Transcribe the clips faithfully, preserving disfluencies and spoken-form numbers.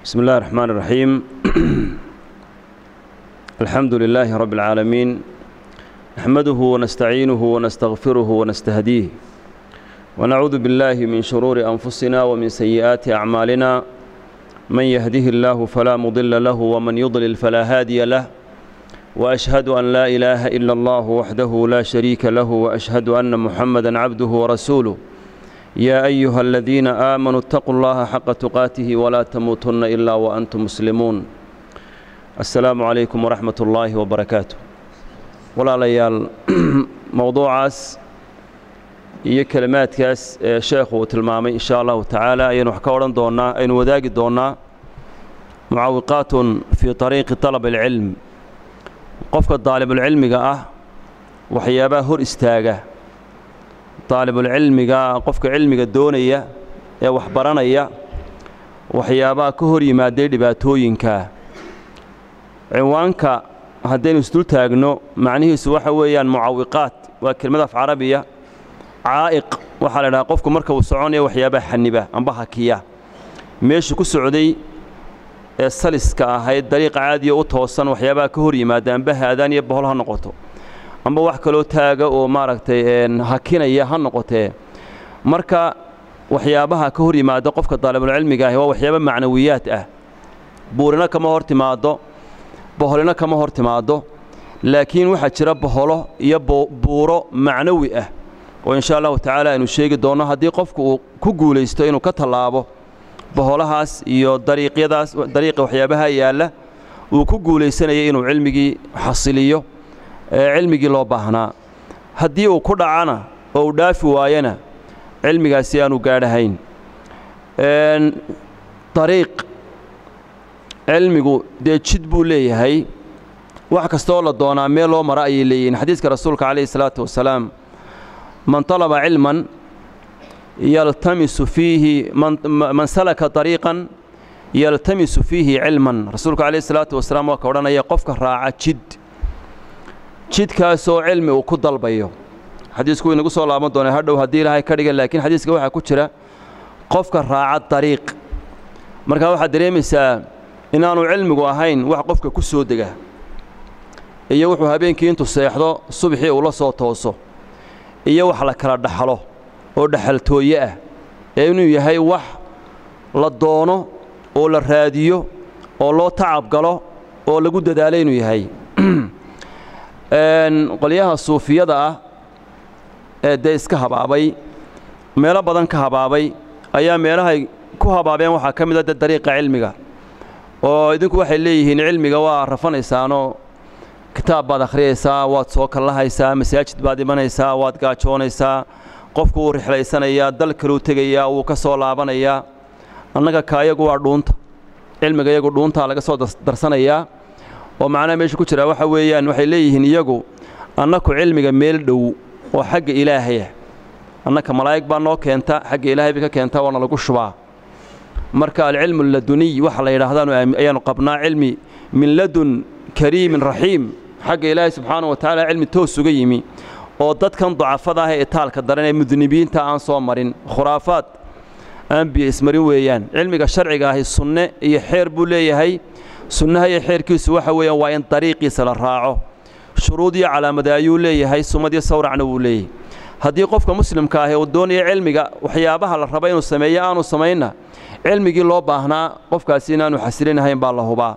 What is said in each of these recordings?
بسم الله الرحمن الرحيم. الحمد لله رب العالمين، نحمده ونستعينه ونستغفره ونستهديه، ونعوذ بالله من شرور أنفسنا ومن سيئات أعمالنا، من يهده الله فلا مضل له ومن يضلل فلا هادي له، وأشهد أن لا إله إلا الله وحده لا شريك له، وأشهد أن محمدًا عبده ورسوله. يا أيها الذين آمنوا اتقوا الله حق تقاته ولا تموتن إلا وأنتم مسلمون. السلام عليكم ورحمة الله وبركاته. ولا ليال موضوع عاس هي كلمات كاس شيخ وتلمامي إن شاء الله تعالى أين وحكورن دونا أين وذاق دونا معوقات في طريق طلب العلم. قفك الطالب العلم جاء وحيابه هر استاجه طالب العلم جاء قفك علمك الدونية يا وحبرنا يا وحيابا كهري ما دير باتوينك عنوانك هدين استلتاجنو معنيه سوى حويان معوقات وكلمة في عربية عائق وحالنا قفك مركب الصعونية وحيابا حنبة أم بحكية ماشي كسعودي السلس كهاي الطريق عادي وتوصل وحيابا كهري ما دام به هذان يبهلها نقطه amba wax kale oo taaga oo maaragtay een hakinaya ha noqotee marka waxyaabaha ka hor yimaado qofka talabul cilmiga ah waa waxyaabo macnawiyaad ah buurina kama hor timaado boholina kama hor timaado laakiin waxa jira boholo iyo buuro macnawi ah oo insha Allah taala inuu sheegi doono hadii qofku uu ku guuleysto inuu ka talaabo boholahaas iyo dariiqyadaas dariiqa waxyaabaha yaala uu ku guuleysanayo inuu cilmigi xasiliyo علمي لو باهنا هدي uu ku dhacana oo dhaafi waayana cilmigaasi aanu gaadhayn een طريق cilmigu de jid buu leeyahay wax kasto la doona meel loo mara ay leeyeen xadiiska rasuulka kaleey salaatu wasalaam man talaba ilman yaltamisu fihi man salaka tariqan yaltamisu fihi ilman rasuulka kaleey salaatu wasalaam waa ka oranaya qofka raaca jid jidkaasoo cilmi uu ku dalbayo xadiisku inagu soo laaban doonay hadhow hadii ilaahay ka dhigan laakiin xadiiska waxa ku jira qofka raaca dariiq marka waxa dareemaysaa inaanu cilmigu ahayn wax qofka ku soo dega iyo wuxuu habeenkii intuu seexdo subaxii uu la soo tooso iyo wax la kala dhaxalo oo dhaxaltooye ah ee inuu yahay wax la doono oo la raadiyo oo loo tacab galo oo lagu dadaalo inuu yahay een qoliyaha suufiyada ah ee deeska habaabay meelo badan ka habaabay ayaa meelaha ku habaabeen waxa kamid ah dariiqa cilmiga oo idinku waxay leeyihiin cilmiga waa rafanaysaano kitaab baad akhriyaysaa waad soo kalahaysaa masaajid baad imanaysaa waad gaajoonaysaa qofku uu rixlaysanaya dal kale uu tagaya uu ka soo laabanaya annaga kaayagu waa dhuunta cilmiga iyagu dhuunta laga soo darsanaya oo macna meesha ku jira waxa weeyaan waxay leeyihiin iyagu annaku cilmiga meel dhow oo xagga ilaahay annaka malaa'ig baa noo keenta xagga ilaahay ka keenta wana lagu shubaa marka al-ilmu laduni waxa la yiraahdaan ayaan qabnaa cilmi min ladun kariim rahiim xagga ilaahay subhanahu wa ta'ala cilmi toos uga yimi oo dadkan ducafada ah ee taalka daran ee mudnibiinta aan soo marin khuraafaad aan bi ismarin weeyaan cilmiga sharciga ah sunne iyo xeer buu leeyahay sunnaha iyo xeerkiisu waxa weeyaan waa in dariiqiisa la raaco shuruud iyo calaamad ayuu leeyahay sumad iyo sawracna uu leeyahay hadii qofka muslimka ah uu doonayo cilmiga waxyaabaha la rabo inuu sameeyo aanu sameeyna cilmigi loo baahnaa qofkaasi inaanu xasilinahayn baa la hubaa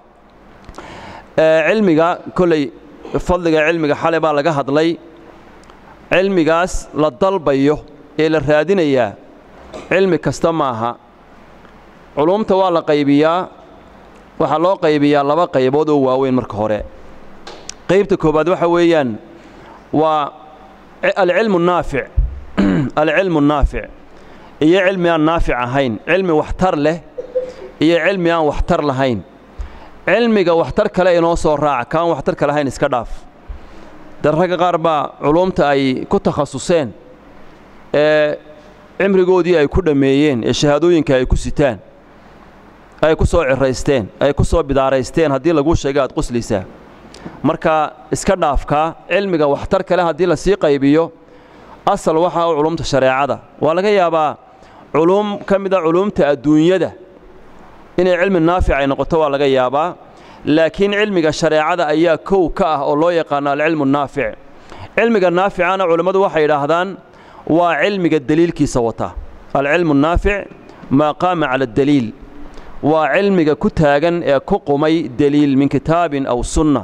ee cilmiga kulay fadliga cilmiga xalay baa laga hadlay cilmigaas la dalbayo ee la raadinaya cilmi kasta maaha culumta waa la qaybiyaa waxa loo qaybiyaa laba qaybood oo waaweyn marka hore qaybta koobaad waxa weeyaan waa al-ilmu naafi' al-ilmu naafi' iyo cilmi aan naafi' ahayn cilmi waxtar leh iyo cilmi aan waxtar lahayn cilmiga waxtar kale inoo soo raac kaan waxtar kale ahayn iska dhaaf daraga qaar baa culumta ay ku takhasuseen ee cimrigoodii ay ku dhameeyeen ee shahaadooyinka ay ku sitaan ay ku soo ciraysteen ay ku soo bidaaraysteen hadii lagu sheegay aad quslisaa marka iska dhaafka cilmiga waxtar kale hadii la sii qaybiyo asal waxa uu culumta shariicada waa laga yaabaa culum kamida culumta adduunyada inay cilmi naafic ay noqoto waa laga yaabaa laakiin cilmiga shareecada ayaa kow ka ah oo loo yaqaan al-cilmu naafic cilmiga naaficana culimadu waxay yiraahdaan waa cilmiga daliilkiisa wata al-cilmu naafic ma qaama ala daliil waa cilmiga ku taagan ee ku qumay daliil min kitaabin aw sunnah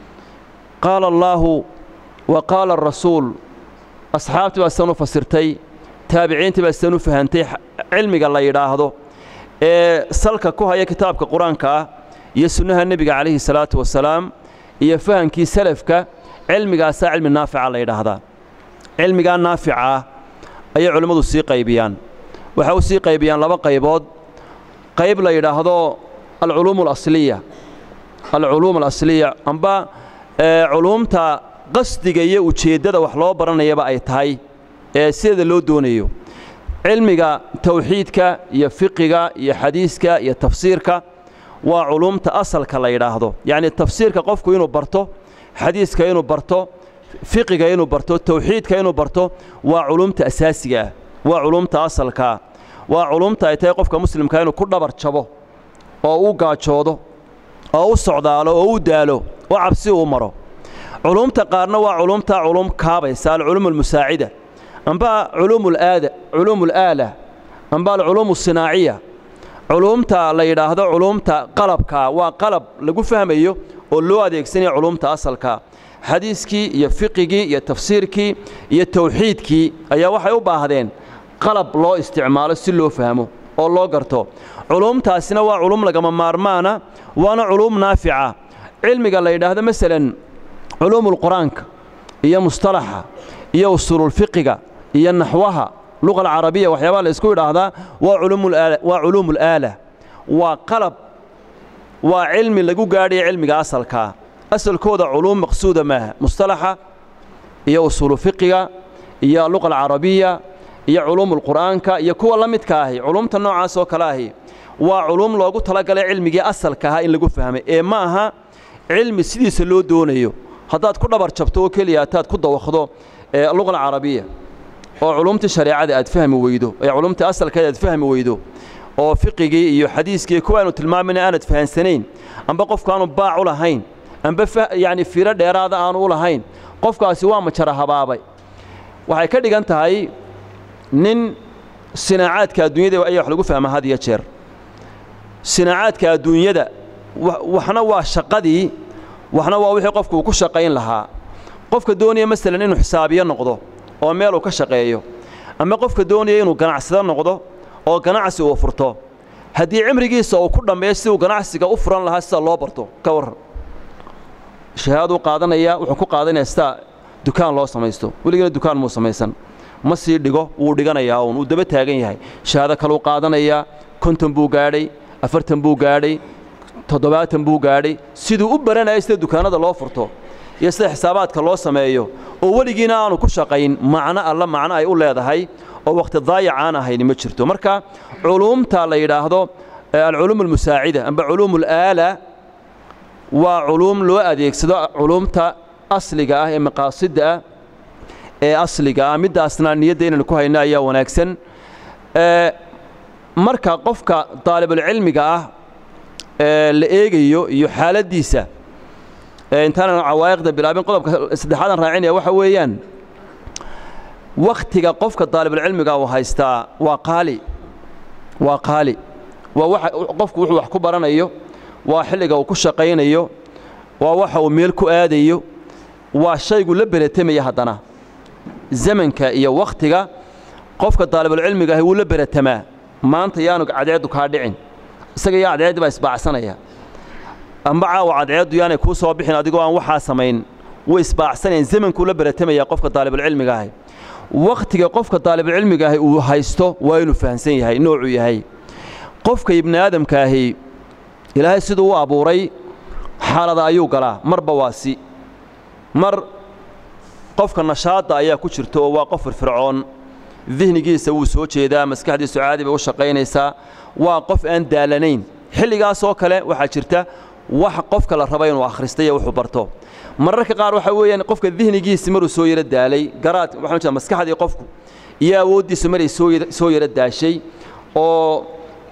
qaala Allahu wa qaala ar-rasuul asxaabtu baa sanu fasirtay taabiciintii baa sanu fahantay cilmiga la yiraahdo ee salka ku haya kitaabka quraanka iyo sunnaha nabiga kaleeyhi salaatu wasalaam iyo fahankii salafka cilmigaas cilmi naafic la yiraahdaa cilmiga naafica ay culimadu si qaybiyaan waxa uu si qaybiyaan laba qaybood qayb la yiraahdo al-ulum al-asliya al-ulum al-asliya amba culumta qasdiga iyo ujeedada wax loo baranayaba ay tahay ee sida loo doonayo cilmiga tawxiidka iyo fiqiga iyo xadiiska iyo tafsiirka waa culumta asalka la yiraahdo yaani tafsiirka qofku inuu barto xadiiska inuu barto fiqiga inuu barto tawxiidka inuu barto waa culumta asaasiga waa culumta asalka waa culumta ay tahay qofka muslimka inuu ku dhabar jabo oo uu gaajoodo oo uu socdaalo oo uu daalo oo cabsi uu maro علومتا قارنا وعلومتا علوم كابيس العلوم المساعدة أنبا علوم الآلة علوم الآلة أنبا العلوم الصناعية علومتا لا يراهدو علومتا قلبكا وقلب لغو فهميو ولو اديك سني علومتا أصلكا حديثكي يا فقهكي يا تفسيركي يا توحيدكي أيا waxay u baahdeen qalab loo isticmaalo si loo fahmo oo loo garto علومtaasina waa علوم lagama maarmaana waana علوم naafica cilmiga la yiraahdo mesela علوم القرآن هي مصطلحة هي أصول الفقه هي النحوها اللغة العربية وحيوان الإسكوير هذا وعلوم الآلة وعلوم الآلة وقلب وعلم اللي جو قاري علم أصل كا أصل كودا علوم مقصودة ما مصطلحة هي أصول الفقه هي اللغة العربية هي علوم القرآن كا هي كوا لمت كاهي علوم تنوع عسو كلاهي وعلوم لو قلت لك علم أصل كها اللي جو فهمه إيه ماها علم سيدي سلو دونيو هذا كل دبر شبتو كليا تاد كل دوخدو اللغة العربية أو علومة الشريعة أتفهم ويدو أي علومة أصل كذا أتفهم ويدو أو فقهي يو حديثي كوانو تلمامنا أنا أتفهم سنين أم بقف كانوا باع ولا هين أم بف يعني في رد إرادة أنا ولا هين قف كاسوا ما شرها بابي وهاي كذي أنت هاي نن صناعات كالدنيا ده وأي حلقو فهم هذه الشر صناعات كالدنيا ده وحنا وشقدي waxna waa wixii qofku ku shaqeyn lahaa qofka doonaya mesela inuu xisaabiyo noqdo oo meel uu ka shaqeeyo ama qofka doonaya inuu ganacsado noqdo oo ganacsi uu furto hadii cimrigiisa uu ku dhameeyo si uu ganacsiga u furan lahaa sida loo barto ka war shahaado qaadanaya wuxuu ku qaadanayaa sida dukaan loo sameeyo waligeena dukaan muu sameeysan ma sii dhigo uu dhiganayaa oo uu daba taagan yahay shahaado kale uu qaadanaya konton buu gaadhay afartan buu gaadhay toddobaatan buu gaadhay sidoo u baranayay sida dukaanada loo furto iyo sida xisaabaadka loo sameeyo oo waligiina aanu ku shaqayn macna alla macna ay u leedahay oo waqti daayacaan ahayn ma jirto marka culumta la yiraahdo al-ulum al-musaa'ida amba ulum al-ala wa ulum loo adeegsado culumta asliga ah ee maqaasida ee asliga ah midaasna niyadeenna ku hayna ayaa wanaagsan ee marka qofka talibul cilmiga ah la eegayo iyo xaaladiisa intaan cawaaqda bilaabin qodobka saddexaad aan raacinaya waxa weeyaan waqtiga qofka talibul cilmiga uu haysta waa qaali waa qaali waa waxa qofku wuxuu wax ku baranayo waa xilliga uu ku shaqeynayo waa waxa uu meel ku aadayo waa shaygu la baratamaya hadana zamanka iyo waqtiga qofka talibul cilmiga ah uu la baratamaa maanta yaanu cadeedu ka dhicin isaga yaa cadeedu baa isbaacsanaya amba caawa cadeedu yaanay ku soo bixin adigoo aan waxa sameyn way isbaacsaneen zamanku la baratamaya qofka talibul cilmiga ah waqtiga qofka talibul cilmiga ah uu haysto waa inuu fahansan yahay noocu yahay qofka ibn aadamka ah ilaahay sidoo uu abuuray xaalada ayuu galaa marba waasi mar qofka nashaada ayaa ku jirto oo waa qof firfircoon dhihnigiisa uu soo jeedaa maskaxdiisu caadi bay u shaqeynaysaa waa qof aan daalanayn xilligaas oo kale waxa jirta wax qofka la rabo inuu akhristayo wuxuu barto mararka qaar waxa weeyaan qofka dhihnigiisa maruu soo yara daalay garaad waxa jirta maskaxdii qofku iyo awoodiisa maray soo soo yara daashay oo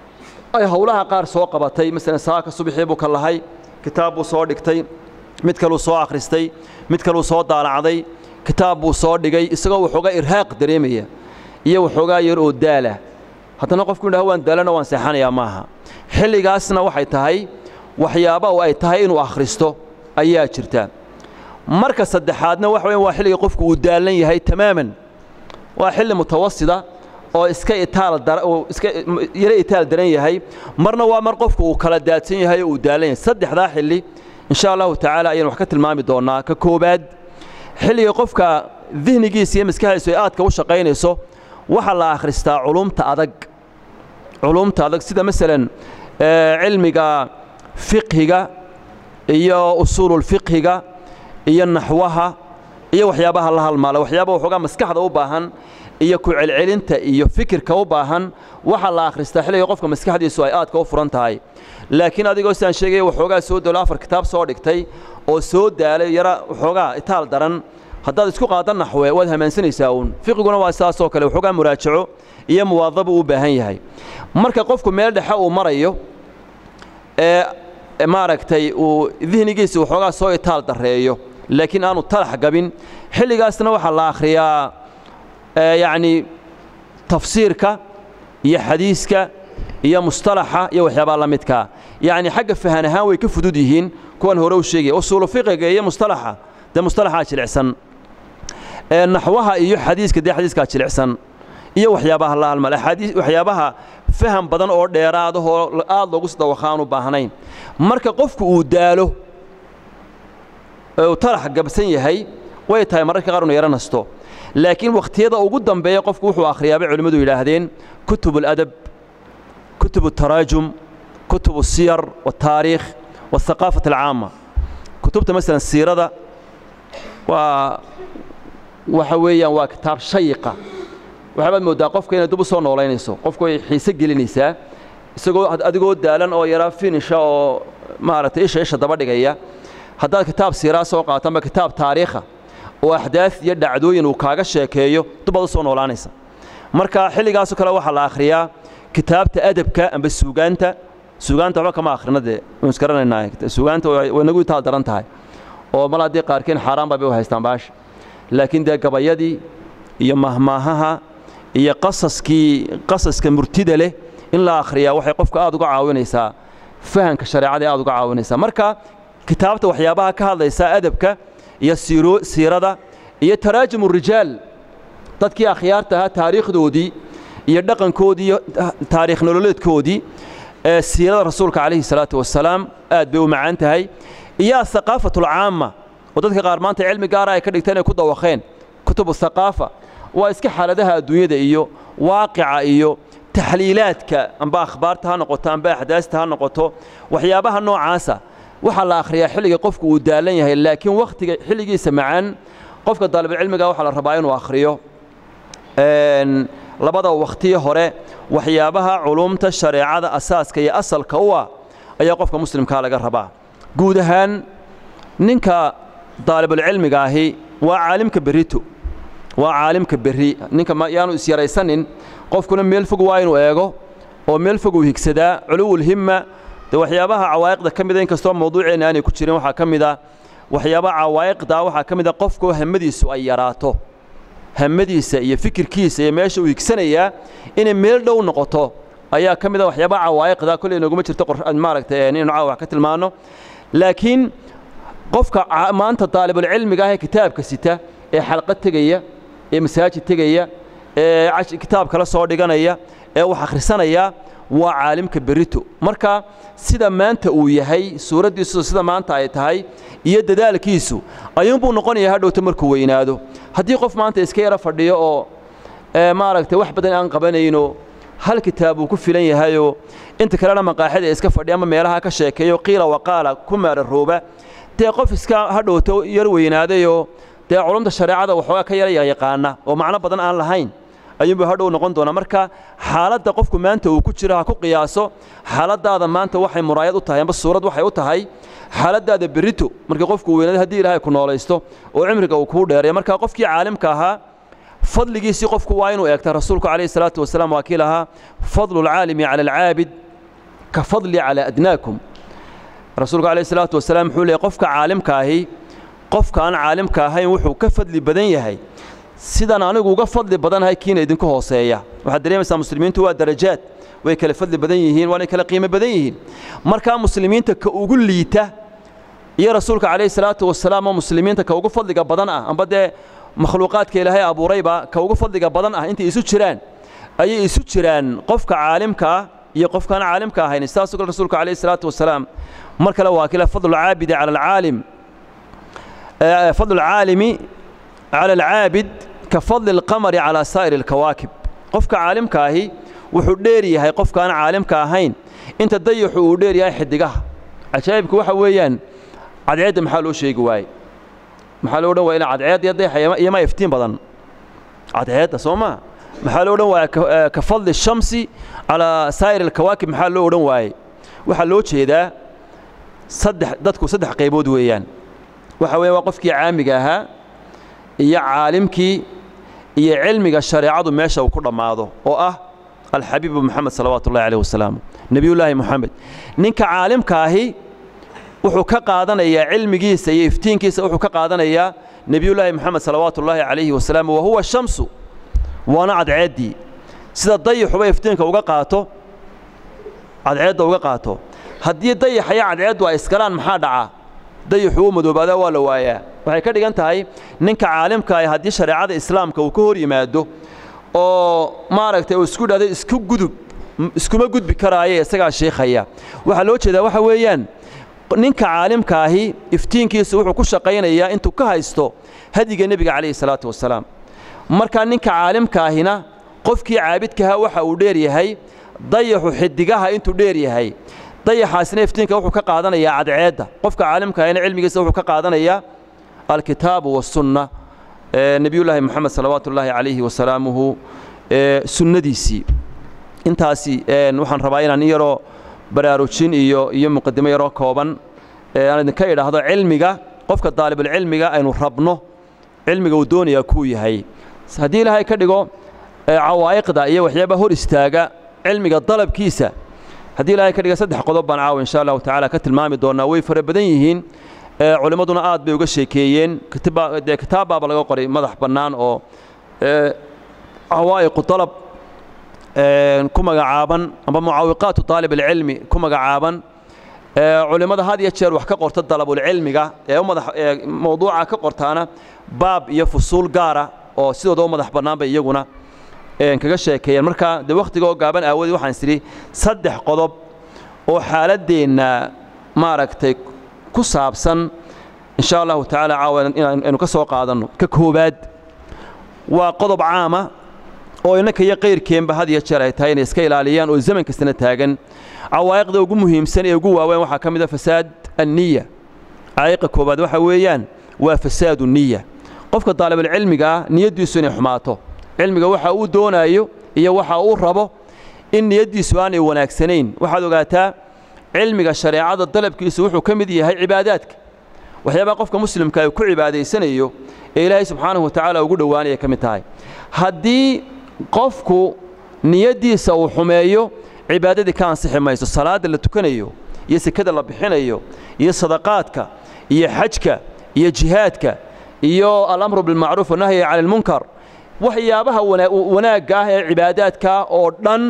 ay hawlaha qaar soo qabatay mesela saaka subaxii buu ka lahay kitaab buu soo dhigtay mid kale uu soo akhristay mid kale uu soo daalacday kitaab buu soo dhigay isagoo wuxuuga irhaaq dareemaya iyo wuxuuga yar oo daala haddana qofku yidhaah waan daalana waan seexanayaa maaha xilligaasna waxay tahay waxyaaba oo ay tahay inuu akhristo ayaa jirta marka saddexaadna wax weyn waa xilliga qofku uu daalan yahay tamaaman waa xilli mutawassida oo iska itaal dar oo iska yara itaal daran yahay marna waa mar qofku uu kala daadsan yahay oo uu daalan yahay saddexda xilli insha Allah ta'ala ayaan wax ka tilmaami doonaa ka koobaad xilliga qofka dhihnigiisa iyo maskaxdiisa ay aadka u shaqaynayso waxa la akhristaa culumta adag culumta adag sida midalan cilmiga fiqhiga iyo usulul fiqhiga iyo naxwaha iyo waxyaabaha la halmaala waxyaabaha wuxuuga maskaxda u baahan iyo ku celcelinta iyo fikirka u baahan waxa la akhristaa xilliga qofka maskaxdiisu ay aadka u furan tahay laakiin adigoo saan sheegay wuxuuga soo dolo afar kitaab soo dhigtay oo soo daalay yara wuxuuga itaal daran haddaad isku qaadan naxwe waad hamaansanaysaa uun fiqiguna waa saas oo kale wuxuuga muraajaco iyo muwaadabo u baahan yahay marka qofku meel dhexe uu marayo ee maaragtay uu dhihnigiisa wuxuuga soo itaal dareeyo laakiin aanu talax gabin xilligaasna waxa la akhriyaa يعني تفسيرك يا حديثك يا مصطلحة يا وحيابا لمدك يعني حق فهنها ويكفدوديهين كون هرو شيء أصول فقه يا مصطلحة ده مصطلحات العسن نحوها يا حديثك ده حديثك العسن يا وحيابها الله الملا حديث وحيابها فهم بدن أور ديراده آل لغوس دوخانو باهنين مركا قفك وداله وطرح قبسين هي ويتهاي مركا قارن يرنستو لكن وقتيدا ugu dambeeyo qofku wuxuu akhriyaa culimadu ilaahdeen kutub al-adab kutub al-tarajum kutub al-siyar wal-taarikh wal-thaqafah al-aama kutubta mesela siirada waa waxa weeyaan waa kitaab shayiqa waxa moodaa qofka inay dib u soo nooleynayso qofku ay xiise gelinaysaa isagoo adigoo daalan oo yara finisha oo maaragtay isha isha daba dhigaya hadda kitaab siira soo qaato ama kitaab taariikha oo ahdaaf iyo dhacdooyin uu kaaga sheekeeyo dubad soo noolaanaysa marka xilligaas kale waxa la akhriyaa kitaabta adabka amba suugaanta suugaanta waxa kama akhrinade waan iskaranaynaa suugaanta way nagu taal daran tahay oo malaadii qaarkeen xaraan baa u haystaan baash laakiin de gabayadii iyo mahmaahaha iyo qasaskii qasaska murtida leh in la akhriyaa waxay qofka aad uga caawinaysaa fahanka shariicada aad uga caawinaysaa marka kitaabta waxyaabaha ka hadlaysa adabka iyo siiro siirada iyo taraajum rijaal dadkii akhyaarta taariikhdoodii iyo dhaqankoodii iyo taariikh nololeedkoodii ee siirada rasuulka kaleey salaatu wasalaam aad bay u macaan tahay iyo thaqafatul aama oo dadka qaar maanta cilmi gaar ah ay ka dhigteen ku dawaqeen kutub thaqafa waa iska xaaladaha adduunyada iyo waaqica iyo taxliilaadka amba akhbaarta ha noqoto amba ahdaasta ha noqoto waxyaabaha noocaasa waxa la akhriyaa xilliga qofku uu daalan yahay laakiin waqtiga xilligiisa macaan qofka dalib cilmiga waxa la rabaa inuu akhriyo een labada waqti hore waxyaabaha culumta shariicada asaaska iyo asalka u ah ayaa qofka muslimka laga rabaa guud ahaan ninka dalib cilmiga ahi waa caalimka berito waa caalimka berri ninka ma yaanu is yaraysanin qofkuna meel fog waa inuu eego oo meel fog uu higsadaa culul himma de waxyaabaha cawaayiqda kamida in kasto mawduuceena aan ku jirin waxa kamida waxyaabaha cawaayiqda waxa kamida qofku hamadiisu ay yaraato hamadiisa iyo fikirkiisa iyo meesha uu higsanaya in meel dhow noqoto ayaa kamida waxyaabaha cawaayiqda kulli inaguma jirto qur'aan maaragtay inuu caawa ka tilmaano laakiin qofka maanta talibul cilmiga ah kitaabka sita ee xalqad tagaya ee masaajid tagaya ee kitaab kala soo dhiganaya ee wax akhrisanaya waa caalimka berito marka sida maanta uu yahay suuradiisu sida maanta ay tahay iyo dadaalkiisu ayuun buu noqonayaa hadhowta markuu weynaado haddii qof maanta iska yara fadhiyo oo maaragtay wax badan aan qabanayno hal kitaab uu ku filan yahay oo inta kalena maqaaxida iska fadhiya ama meelaha ka sheekeeyo qiila waqaala kuma rooba tee qof iska hadhowta yar weynaaday oo tee culumta shariicada waxa ka yara yaqaana oo macna badan aan lahayn ayuu hadhow noqon doona marka xaaladda qofku maanta uu ku jiro ha ku qiyaaso xaaladaada maanta waxay muraayad u tahay amba suurad waxay u tahay xaaladaada berito marka qofku weynaado hadii ilaahay ku noolaysto oo cimriga uu ku dheereeyo marka qofkii caalimka ahaa fadligiisi qofku waa inuu eegta rasuulku kaleey salaatu wasalaam waa kiilaha fadlul aalimi ala al aabid كفضلي على أدناكم رسولك عليه الصلاة والسلام حولي قفك عالم كاهي قفك أنا عالم كاهي وحو كفضلي بدن يهي سيدان أنا وقفضلي بدن هاي كينا يدنكو هوسيا وحد دريم مثلا مسلمين توا درجات ويكلا فضل بدن يهين وانا كلا قيمة بدن يهين مركا مسلمين تكوغل ليته يا رسولك عليه الصلاة والسلام مسلمين تكوغل فضلك بدن أه أم بدأ مخلوقات كإلهي أبو ريبة كوغل فضلك بدن أه أنت يسود شران أي يسود شران قفك عالم كا يقف كان عالم كاهين استاسق رسولك عليه الصلاة والسلام مركا لواكلا فضل العابد على العالم فضل العالم على العابد كفضل القمر على سائر الكواكب قفك عالم كاهي وحديري هاي قفك أنا عالم كاهين أنت تضيح وديري هاي حدقها عجائبك waxa weeyaan cadceed maxaa loo sheegi waay maxaa loo dhawaay in cadceed yaday yama iftiin badan cadceed sooma maxaa loo dhawaay ka fadl shamsi ala saa'ir alkawaakib maxaa loo dhan waay waxa loo jeedaa saddex dadku saddex qaybood weeyaan waxa weey waa qofkii caamiga ahaa iyo caalimkii iyo cilmiga shariicadu meesha uu ku dhamaado oo ah الحبيب محمد صلوات الله عليه وسلم نبي الله محمد نينك عالم كاهي وحو كقادنيا علميgiisa iyo iftiinkiisa wuxuu ka qaadanayaa نبي الله محمد صلوات الله عليه وسلم وهو الشمس وانا cadceedi sida dayaxu bay iftiinka uga qaato cadceeda uga qaato hadii dayaxaya cadceedu ay iskalaan maxaa dhaca dayaxu madoobaada waa la waayaa waxay ka dhigan tahay ninka caalimka ah hadii shariicada islaamka uu ka hor yimaado oo maaragtay oo isku dhaday isku gudub iskuma gudbi karaaye isaga sheekhaya waxa loo jeedaa waxa weeyaan ninka caalimka ahi iftiinkiisa wuxuu ku shaqeynayaa intuu ka haysto hadiga nabiga kaleey salaatu wasalaam marka ninka caalimka ahina qofkii caabidka waxa uu dheer yahay dayaxu xidigaha intuu dheer yahay dayaxaasina iftiinka wuxuu ka qaadanayaa cadceeda qofka caalimka ahina cilmigiisa wuxuu ka qaadanayaa alkitaabu was sunnah نبي الله محمد صلوات الله عليه وسلامه سنديسي انتاسي waxaan rabaa inaan yaro baraarujin iyo iyo muqaddimo yaro kooban aan ka yiraahdo cilmiga qofka daalib cilmiga aynu rabno cilmiga uu doonaya ku yahay hadii ilaahay ka dhigo cawaayiqda iyo waxyaaba hor istaaga cilmiga dalabkiisa hadii ilaahay ka dhigo saddex qodob baan caaw insha Allah ta'ala ka tilmaami doonaa way fara badan yihiin culimaduna aad bay uga sheekeeyeen kitaab baa laga qoray madax banaan oo awaa'iq talab ku magacaaban ama mucaawiqaatu talib ilmi ku magacaaban culimada had iyo jeer wax ka qorta dalabul cilmiga ee madax mawduuca ka qortaana baab iyo fusuul gaara oo sidoo madax banaan bay iyaguna kaga sheekeeyeen marka de waqtiga oo gaaban aawadi waxaan siri saddex qodob oo xaaladeena maaragtay ku saabsan insha Allah ta'ala caawan inuu ka soo qaadano ka koobaad waa qodob caama oo inaka iyo qeyrkeenba had iyo jeer ay tahay in iska ilaaliyaan oo zaman kastana taagan cawaayiqda ugu muhiimsan ee ugu waaweyn waxa kamid ah fasaad an-niyya caayiqa koobaad waxa weeyaan waa fasaad an-niyya qofka daalib cilmiga niyadiisu inay xumaato cilmiga waxa uu doonayo iyo waxa uu rabo in niyadiisu aanay wanaagsanayn waxaad ogaataa علمك الشريعة الطلب كيسو وحو كمد yahay cibaadaadka waxyaaba qofka muslimka ay ku cibaadaysanayo ilaahay subhanahu wa ta'ala ugu dhawaanaya kamid tahay hadii qofku niyadiisa uu xumeeyo cibaadadii ka ansixi mayso salaada la tukanayo iyo sakada la bixinayo iyo sadaqaadka iyo xajka iyo jihaadka iyo al-amru bil ma'ruf wa nahyi 'anil munkar waxyaabaha wanaaga ah ee cibaadaadka oo dhan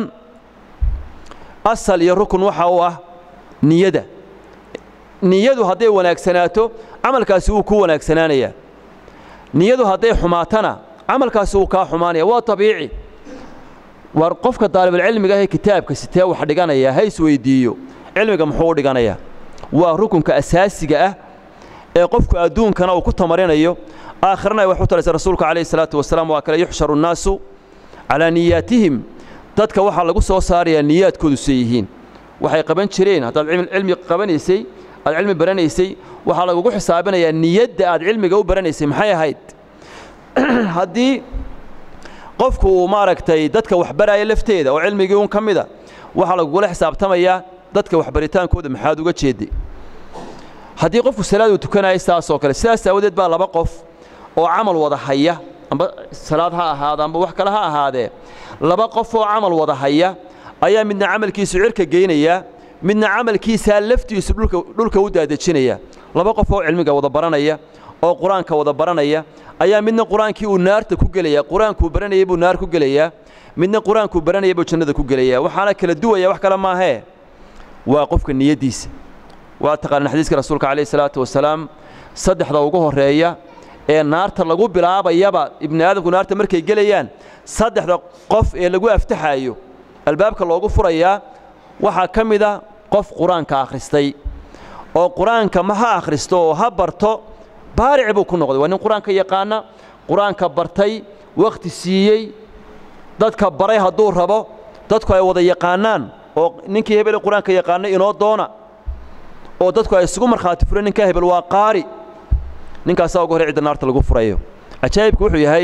asal iyo rukun waxa uu ah niyada niyadu haday wanaagsanaato amalkaasi uu ku wanaagsanaanaya niyadu haday xumaatana amalkaasi uu ka xumaanaya waa tabiici war qofka daalib cilmiga ah kitaabka sitee wax dhiganaya hays weydiiyo cilmiga muxuu dhiganaya waa rukunka asaasiga ah ee qofku adduunkana uu ku tamarinayo aakhirna wuxuu talay rasuulka kaleey salaatu wasalaam waa kala yuhsharu naasu ala niyatihim dadka waxa lagu soo saaraya niyaadkoodu sayihiin waxay qaban jireen hadaad cilmi qabanaysay aad cilmi baranaysay waxa lagu xisaabinayaa niyada aad cilmiga u baranaysay maxay ahayd hadii qofku uu maaragtay dadka wax baraya lafteeda oo cilmigii uu kamida waxa lagu xisaabtamayaa dadka wax baritaankooda maxaad uga jeeday hadii qofku salaad uu tukanayo saas oo kale sidaas awdeed baa laba qof oo amal wada haya amba salaad ha ahaado amba wax kale ha ahaadee laba qof oo amal wada haya ayaa midna amalkiisu cirka geynaya midna camalkiisa laftiisu dhulka dhulka u daadajinaya laba qof oo cilmiga wada baranaya oo quraanka wada baranaya ayaa midna quraankii uu naarta ku galaya quraanku baranayay buu naar ku galaya midna quraanku baranayay buu jannada ku galaya waxaana kala duwaya wax kala ma aha waa qofka niyadiisa waa taqaan xadiiska rasuulka kaleey salaatu wasalaam saddexda ugu horeeya ee naarta lagu bilaabayaba ibn aadamku naarta markay galayaan saddexda qof ee lagu aftaxayo albaabka loogu furayaa waxa kamida qof quraanka akhristay oo quraanka ma ha akhristo oo ha barto baaric buu ku noqday waa nin quraanka yaqaana quraanka bartay waqti siiyay dadka baray haduu rabo dadku ay wada yaqaanaan oo ninkii hebel quraanka yaqaanay inoo doona oo dadku ay isugu marxaati fureen ninka hebel waa qaari ninkaas oo hore cid naarta lagu furayo ajaayibku wuxuu yahay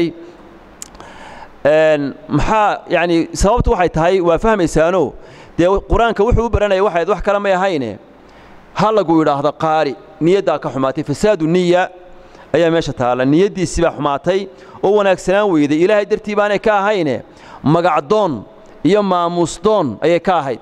een maxaa yaani sababtu waxay tahay waa fahmaysaano de quraanka wuxuu baranay waxay wax kala ma yahayn hal lagu yiraahdo qaari niyada ka xumaatay fasaadu niyya ayaa meesha taala niyadiisi ba xumaatay oo wanaagsanaan weeyday ilaahay dartii baanay ka ahayn magac doon iyo maamuus doon ayay ka ahayd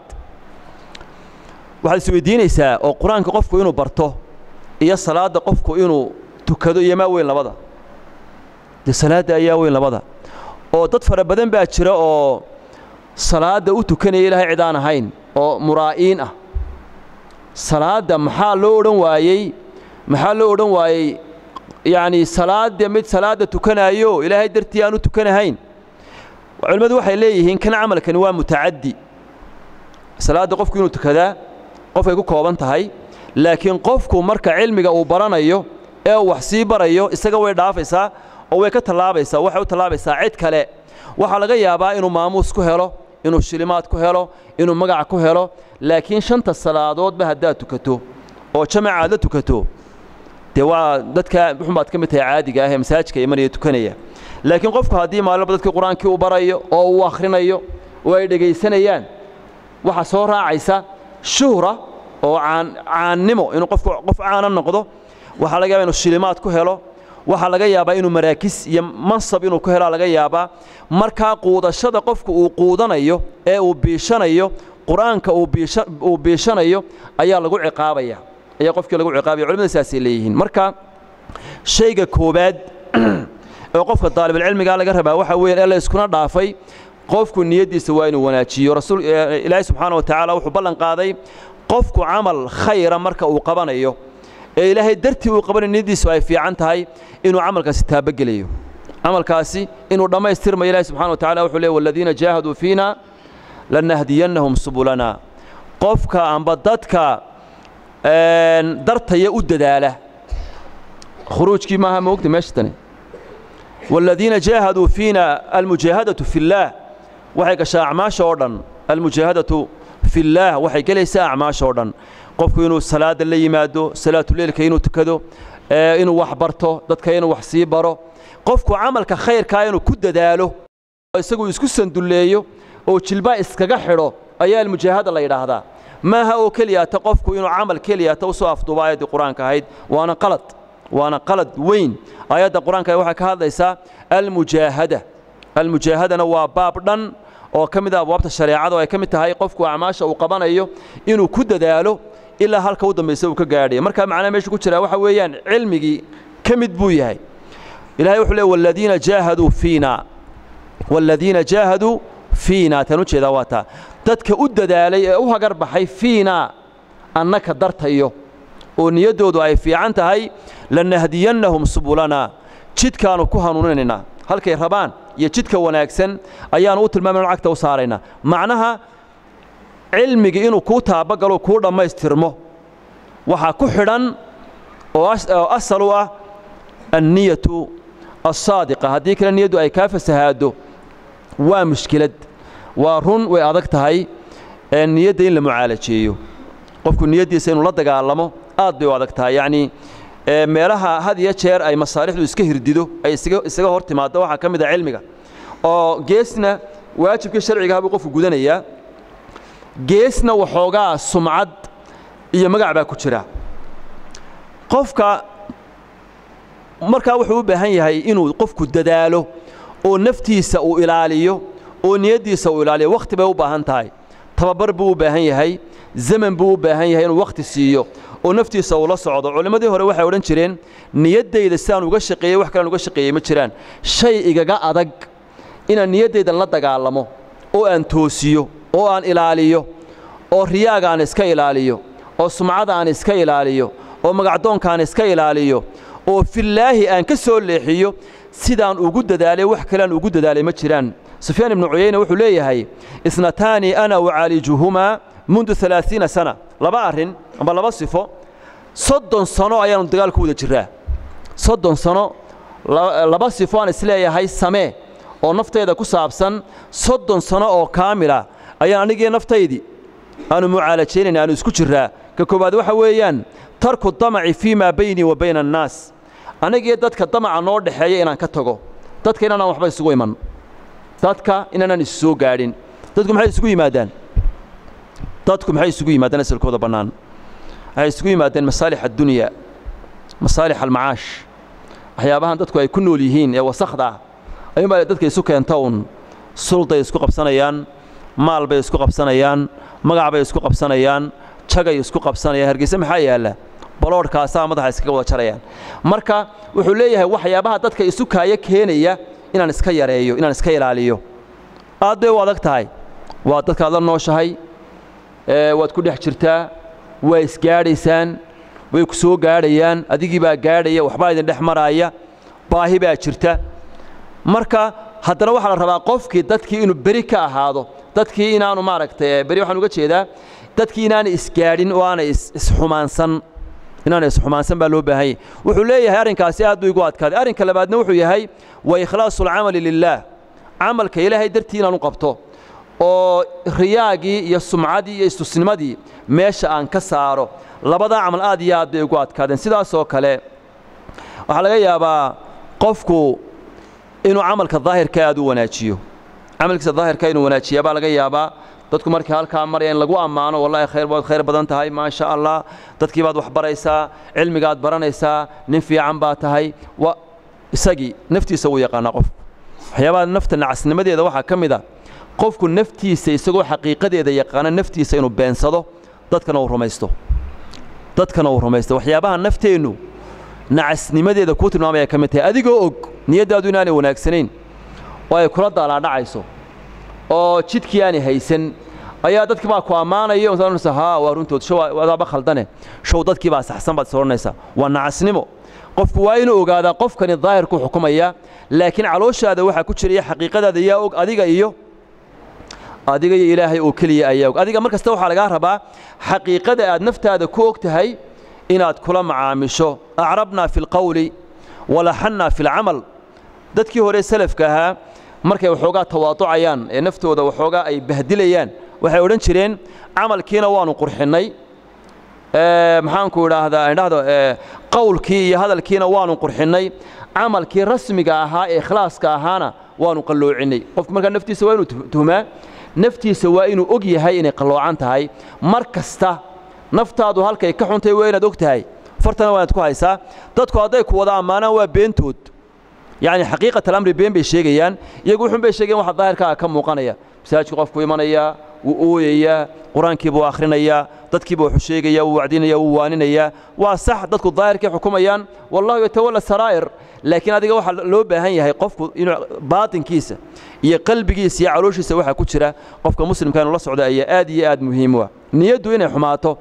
waxa isweydiinaysaa oo quraanka qofku inuu barto iyo salaada qofku inuu tukado iyo ma weyn labada de salaada ayaa weyn labada oo dad fara badan baa jira oo salaada u tukanaya ilaahay cid aan ahayn oo muraa'iin ah salaada maxaa loo oran waayay maxaa loo oran waayay yaani salaada mid salaada tukanayo ilaahay dartii aanu tukanahayn culimadu waxay leeyihiin kan amalkan waa mutaaddi salaada qofku inuu tukadaa qof ay ku kooban tahay laakiin qofku marka cilmiga uu baranayo ee wax si barayo isaga way dhaafaysaa oo way ka talaabaysaa waxa uu talaabaysaa cid kale waxa laga yaabaa inuu maamuus ku helo inuu shilimaad ku helo inuu magac ku helo laakiin shanta salaadood ba hadaa tukato oo jamaacad la tukato de waa dadka wuxuu ka mid tahay caadiga ah ee masaajidka imanaya tukanaya laakiin qofku hadii maalmo dadka quraanka uu barayo oo uu akhrinayo oo ay dhageysanayaan waxa soo raacaysa shuhra oo aan caannimo inuu qofku qof caan noqdo waxa laga yaabaa inuu shilimaad ku helo waxa laga yaabaa inuu maraakis iyo mansab inuu ku helo laga yaabaa marka quudashada qofku uu quudanayo ee uu biishanayo quraanka uu biisha uu biishanayo ayaa lagu ciqaabaya ayaa qofkii lagu ciqaabiyo culimada saasi leeyihiin marka shayga koobaad oo qofka daalib cilmiga laga rabaa waxa weeyaan ee la iskuna dhaafay qofku niyadiisa waa inuu wanaajiyo rasuul ilaahay subhanahu wa ta'ala wuxuu ballan qaaday qofku amal khayra marka uu qabanayo ee ilaahay dartii uu qabanay niyadiisa ay fiican tahay inuu amalkaasi taabageliyo amalkaasi inuu dhameystirmo ilaahay subhanahu wa ta'ala wuxuu leeyahay walladina jahadu fiina lanahdiyannahum subulana qofka amba dadka een dartaya u dadaala khuruujkii maaha moogta meeshtani والذين جاهدوا فينا المجاهدة في الله waxay gashaa acmaasha oo dhan almujaahadatu fi Allah waxay galaysaa acmaasha oo dhan qofku inuu salaada la yimaado salaatu leelka inuu tukado ee inuu wax barto dadka inuu wax sii baro qofku amalka khayrka inuu ku dadaalo isagu isku sanduleeyo oo jilba iskaga xiro ayaa almujaahada la yiraahdaa maaha oo kaliya ta qofku inuu amal kaliya ta soo afdubaayada quraanka ahayd waana qalad وانا قلد وين آيات القرآن كي وحكى هذا يسا المجاهدة المجاهدة نوا باب دن أو كم إذا أبواب الشريعة أو كم تهاي قفك وعماشة وقبنا أيه إنه كود داله إلا هالكود ما يسوي كجاري مركب معنا مش كود شراء وحويان علمي كم تبوي هاي إلهي وحلا والذين جاهدوا فينا والذين جاهدوا فينا تنوش ذواتا تدك أود دالي أو هجر بحي فينا أنك درت أيه ونيدود أي في عنته هاي لنهدينهم سبلنا جد كانوا كهانوننا هل كي ربان يجد وناكسن أيان أوت الممنوع عكت وصارنا معناها علم إنه كوتا بقلو كورا ما يسترمه وحكحرا وأصلوا النية الصادقة هذيك النية أي كافة سهادو ومشكلة ورن وأذكت هاي النية دين لمعالجيه قفكو النية دي سينو لدق علمه aad bay u adagtahay yaani ee meelaha had iyo jeer ay masaariixdu iska hirdido ay isaga isaga hor timaado waxa kamid ah cilmiga oo geesna waajibka sharciga ah qofku gudanaya geesna waxoogaa sumcad iyo magac baa ku jira qofka marka wuxuu u baahan yahay inuu qofku dadaalo oo naftiisa uu ilaaliyo oo niyadiisa uu ilaaliyo waqti bay u baahan tahay tababar buu u baahan yahay zaman buu u baahan yahay inuu waqti siiyo oo naftiisa uu la socdo culimadii hore waxay oran jireen niyadeyda sidaan uga shaqeeyay wax kale uga shaqeeyay ma jiraan shay igaga adag inaan niyadeyda la dagaalamo oo aan toosiyo oo aan ilaaliyo oo riyaaga aan iska ilaaliyo oo sumcada aan iska ilaaliyo oo magacdoonka aan iska ilaaliyo oo filaahi aan ka soo leexiyo sidaan ugu dadaalay wax kale aan ugu dadaalay ma jiraan سفيان بن عيينة وحو ليهي اثنتان أنا وعالجهما منذ ثلاثين سنة لبا أرهن أما لبا صفو صدن سنة أيان دقال كودة جراه صدن سنة لبا صفو أنا سلايا هاي السماء أو نفتا إذا كسابسا صدن سنة أو كاملة أيان أنيجي نفتا إذي أنا معالجين أنا أسكو جراه ككوباد وحويان ترك الطمع فيما بيني وبين الناس أنيجي دادك الطمع نور دحيي إنا كتغو دادك إنا وحبا يسوي من dadka inaan isoo gaadhin dadku maxay isugu yimaadaan dadku maxay isugu yimaadaan asalkooda banaan ay isugu yimaadaan masaalix addunya masaalix almaash waxyaabahan dadku ay ku nool yihiin ee wasakhda ay ma dadka isu keentawn sulday isku qabsanayaan maal bay isku qabsanayaan magac bay isku qabsanayaan jagay isku qabsanayaan hargeysa maxaa yaala baloorkaas madaxa iskaga wada jarayaan marka wuxuu leeyahay waxyaabaha dadka isu kaaya keenaya inaan iska yareeyo inaan iska ilaaliyo aad bay u adag tahay waa dadka la nooshahay ee waad ku dhex jirtaa way isgaadhaysaan way ku soo gaadhayaan adigii baa gaadhaya waxba idin dhex maraya baahi baa jirta marka haddana waxa la rabaa qofkii dadkii inuu bari ka ahaado dadkii inaanu maaragtay bari waxaan uga jeedaa dadkii inaan isgaadhin oo aan isxumaansan inaan isxumaansan baa loo baahan yahay wuxuu leeyahay arrinkaasi aad buu igu adkaaday arrinka labaadna wuxuu yahay wa ikhlaasul amali lillah amalka ilaahay dartii inaan u qabto oo riyaagii iyo sumcadii iyo istusnimadii meesha aan ka saaro labada amal aad iyo aad bay igu adkaadeen sidaas oo kale waxa laga yaabaa qofku inuu amalka daahirka aad u wanaajiyo amalkiisa daahirka inuu wanaajiyo baa laga yaabaa dadku markii halka marayeen lagu amaano wallahi khayr baad khayr badan tahay ma sha Allah dadkii baad wax baraysaa cilmigaad baranaysaa nin fiican baa tahay wa isagi naftiisa uu yaqaan qof waxyaabaha nafta nacasnimadeeda waxa kamida qofku naftiisa isagoo xaqiiqadeeda yaqaan naftiisa inuu beensado dadkana uu rumaysto dadkana uu rumaysto waxyaabaha nafteenu nacasnimadeeda ku tilmaamaya kamid tahay adigoo og niyadaadu inaanay wanaagsanayn oo ay kula daala dhacayso oo jidkii aan haysan ayaa dadkii baa ku amaanaya oo sanadka ha waa runtood show wadaaba khaldane show dadkii baa saxsan baad soronaysa waa nacasnimo qofku waa inuu ogaada qofkani daahirku xukumaya laakiin calooshaada waxa ku jira xaqiiqadaada yaa og adiga iyo adiga iyo ilaahay oo kaliya ayaa og adiga markasta waxa laga rabaa xaqiiqada aad naftaada ku og tahay inaad kula macaamisho a'rabna fil qawli wala hanna fil amal dadkii hore salafka ahaa markay waxoogaa tawaaducayaan ee naftooda waxoogaa ay bahdilayaan waxay oran jireen amalkiina waanu qurxinay ee maxaan ku ilaahdaa indhahdo ee qowlkii iyo hadalkiina waanu qurxinay amalkii rasmiga ahaa ee ikhlaaska ahaana waanu qaloocinay qofku marka naftiisa waa inuu tuhmaa naftiisa waa inuu og yahay inay qaloocan tahay mar kasta naftaadu halkay ka xuntay waa inaad og tahay fartana waa inaad ku haysaa dadku haday ku wada amaanaan waa beentood يعني حقيقة الأمر بين بيشيجيان يقول حن بيشيجيان واحد ظاهر كم مقنية مساج قف كويمانية وأوية قرآن كيبو آخرينية ضد كيبو حشيجية ووعدينية ووانينية وصح ضد الظاهر كحكوميان والله يتولى السرائر لكن هذا واحد لو بهني هي قف إنه باطن كيسة هي قلب كيس يا عروش يسويها كتشرة قف كمسلم كان الله سعودة أي آدي آد مهمة نيدو إنه حماته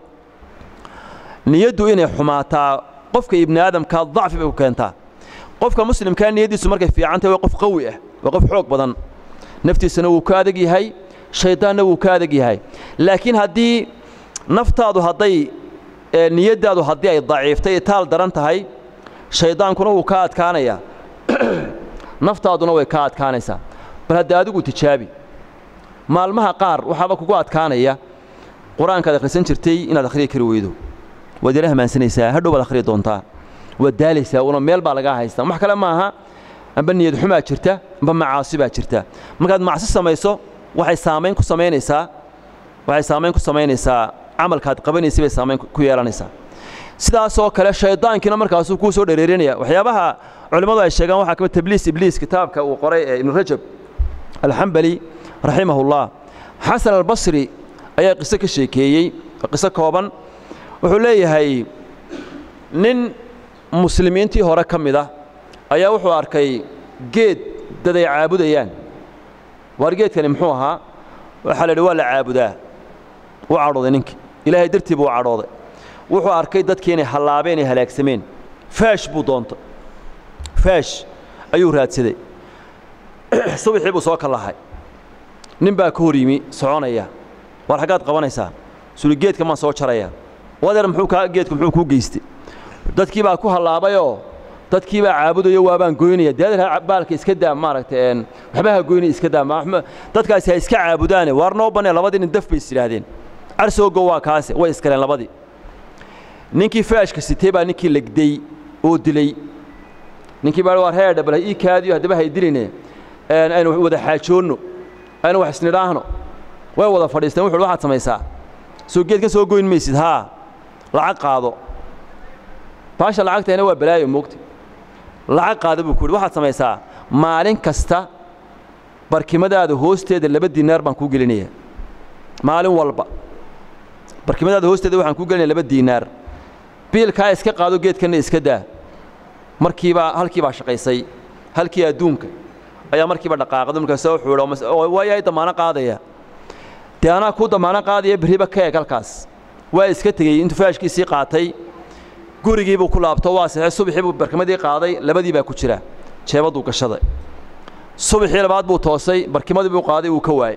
نيدو إنه حماته قف كابن آدم كضعف بكونته qofka muslimka niyadiisu markay fiican tahay qof qawi ah qof xoog badan naftiisana uu ka adag yahay shaytaanna uu ka adag yahay laakiin hadii naftaadu haday niyadaadu hadii ay daciiftay taal daran tahay shaydaankuna uu ka adkaanaya naftaaduna way ka adkaanaysaa bal haddii adigu tijaabi maalmaha qaar waxaaba kugu adkaanaya quraanka aad akhrisan jirtay inaad akhriyo kari weydo wadaad rahmaansanaysaa hadhow baad akhriyo doontaa ودالسة ولا ميل بالغاها هيستا ما كلام معها بني يدحمها جرتا بمعاصبها جرتا ما كان معصي سميسو waxay saameyn ku sameynaysaa waxay saameyn ku sameynaysaa amalkaad qabanaysaa saameyn ku yeelanaysaa sidaas oo kale shaydaankina markaas uu ku soo dheereerinaya waxyaabaha culimadu ay sheegaan waxa ka tabliis ibliis kitaabka uu qoray ibn rajab al-hanbali rahimahullah hasan al-basri ayaa qiso ka sheekeeyey qiso kooban wuxuu leeyahay nin muslimiintii hore ka mid ah ayaa wuxuu arkay geed dad ay caabudayaan war geedkani muxuu ahaa waxa la yidhi waa la caabudaa wuu cadhooday ninkii ilaahay dartii buu cadhooday wuxuu arkay dadkii inay hallaabeen ay halaagsameen faash buu doontay faash ayuu raadsaday subaxii buu soo kalahay nin baa ka hor yimi soconaya war xaggaad qabanaysaa suli geedka maan soo jaraya wadeer muxuu kaa geedku muxuu kuu geystay dadkii baa ku hallaabayoo dadkii baa caabudayo waabaan goynaya deedeer baalka iska daa maaragtay waxba ha goyni iska daa dadkaasi ha iska caabudaane waar noo banee labadii nin daf bay is yidhaahdeen carsoogo waa kaase way iskaleen labadii ninkii faashka sitay baa ninkii legday oo dilay ninkii baa waar heedha bal ii kaadiyo haddaba hay diline aynu wada xaajoonno aynu wax isnidhaahno way wada fadhiisteen wuxuu waxaad samaysaa soo geedkan soo goyn maysid haa lacag qaado baasha lacagtayna waa balaayo moogta lacag qaado buu ku yidhi waxaad samaysaa maalin kasta barkimadaada hoosteeda laba diinaar baan kuu gelinayaa maalin walba barkimadaada hoosteeda waxaan kuu gelinayaa laba diinaar biilkaa iska qaado geedkanna iska daa markiiba halkii baa shaqaysay halkii adduunka ayaa markiiba dhaqaaqday markaas wuxuu yidhi waa yahay damaano qaadaya dee anaa kuu damaano qaadaya berriba ka eeg halkaas waa iska tegey intuu faashkiisii qaatay gurigii buu ku laabto waa saxay subaxii buu barkimadii qaaday labadii baa ku jira jeebaduu gashaday subaxii labaad buu toosay barkimadii buu qaaday uu ka waayay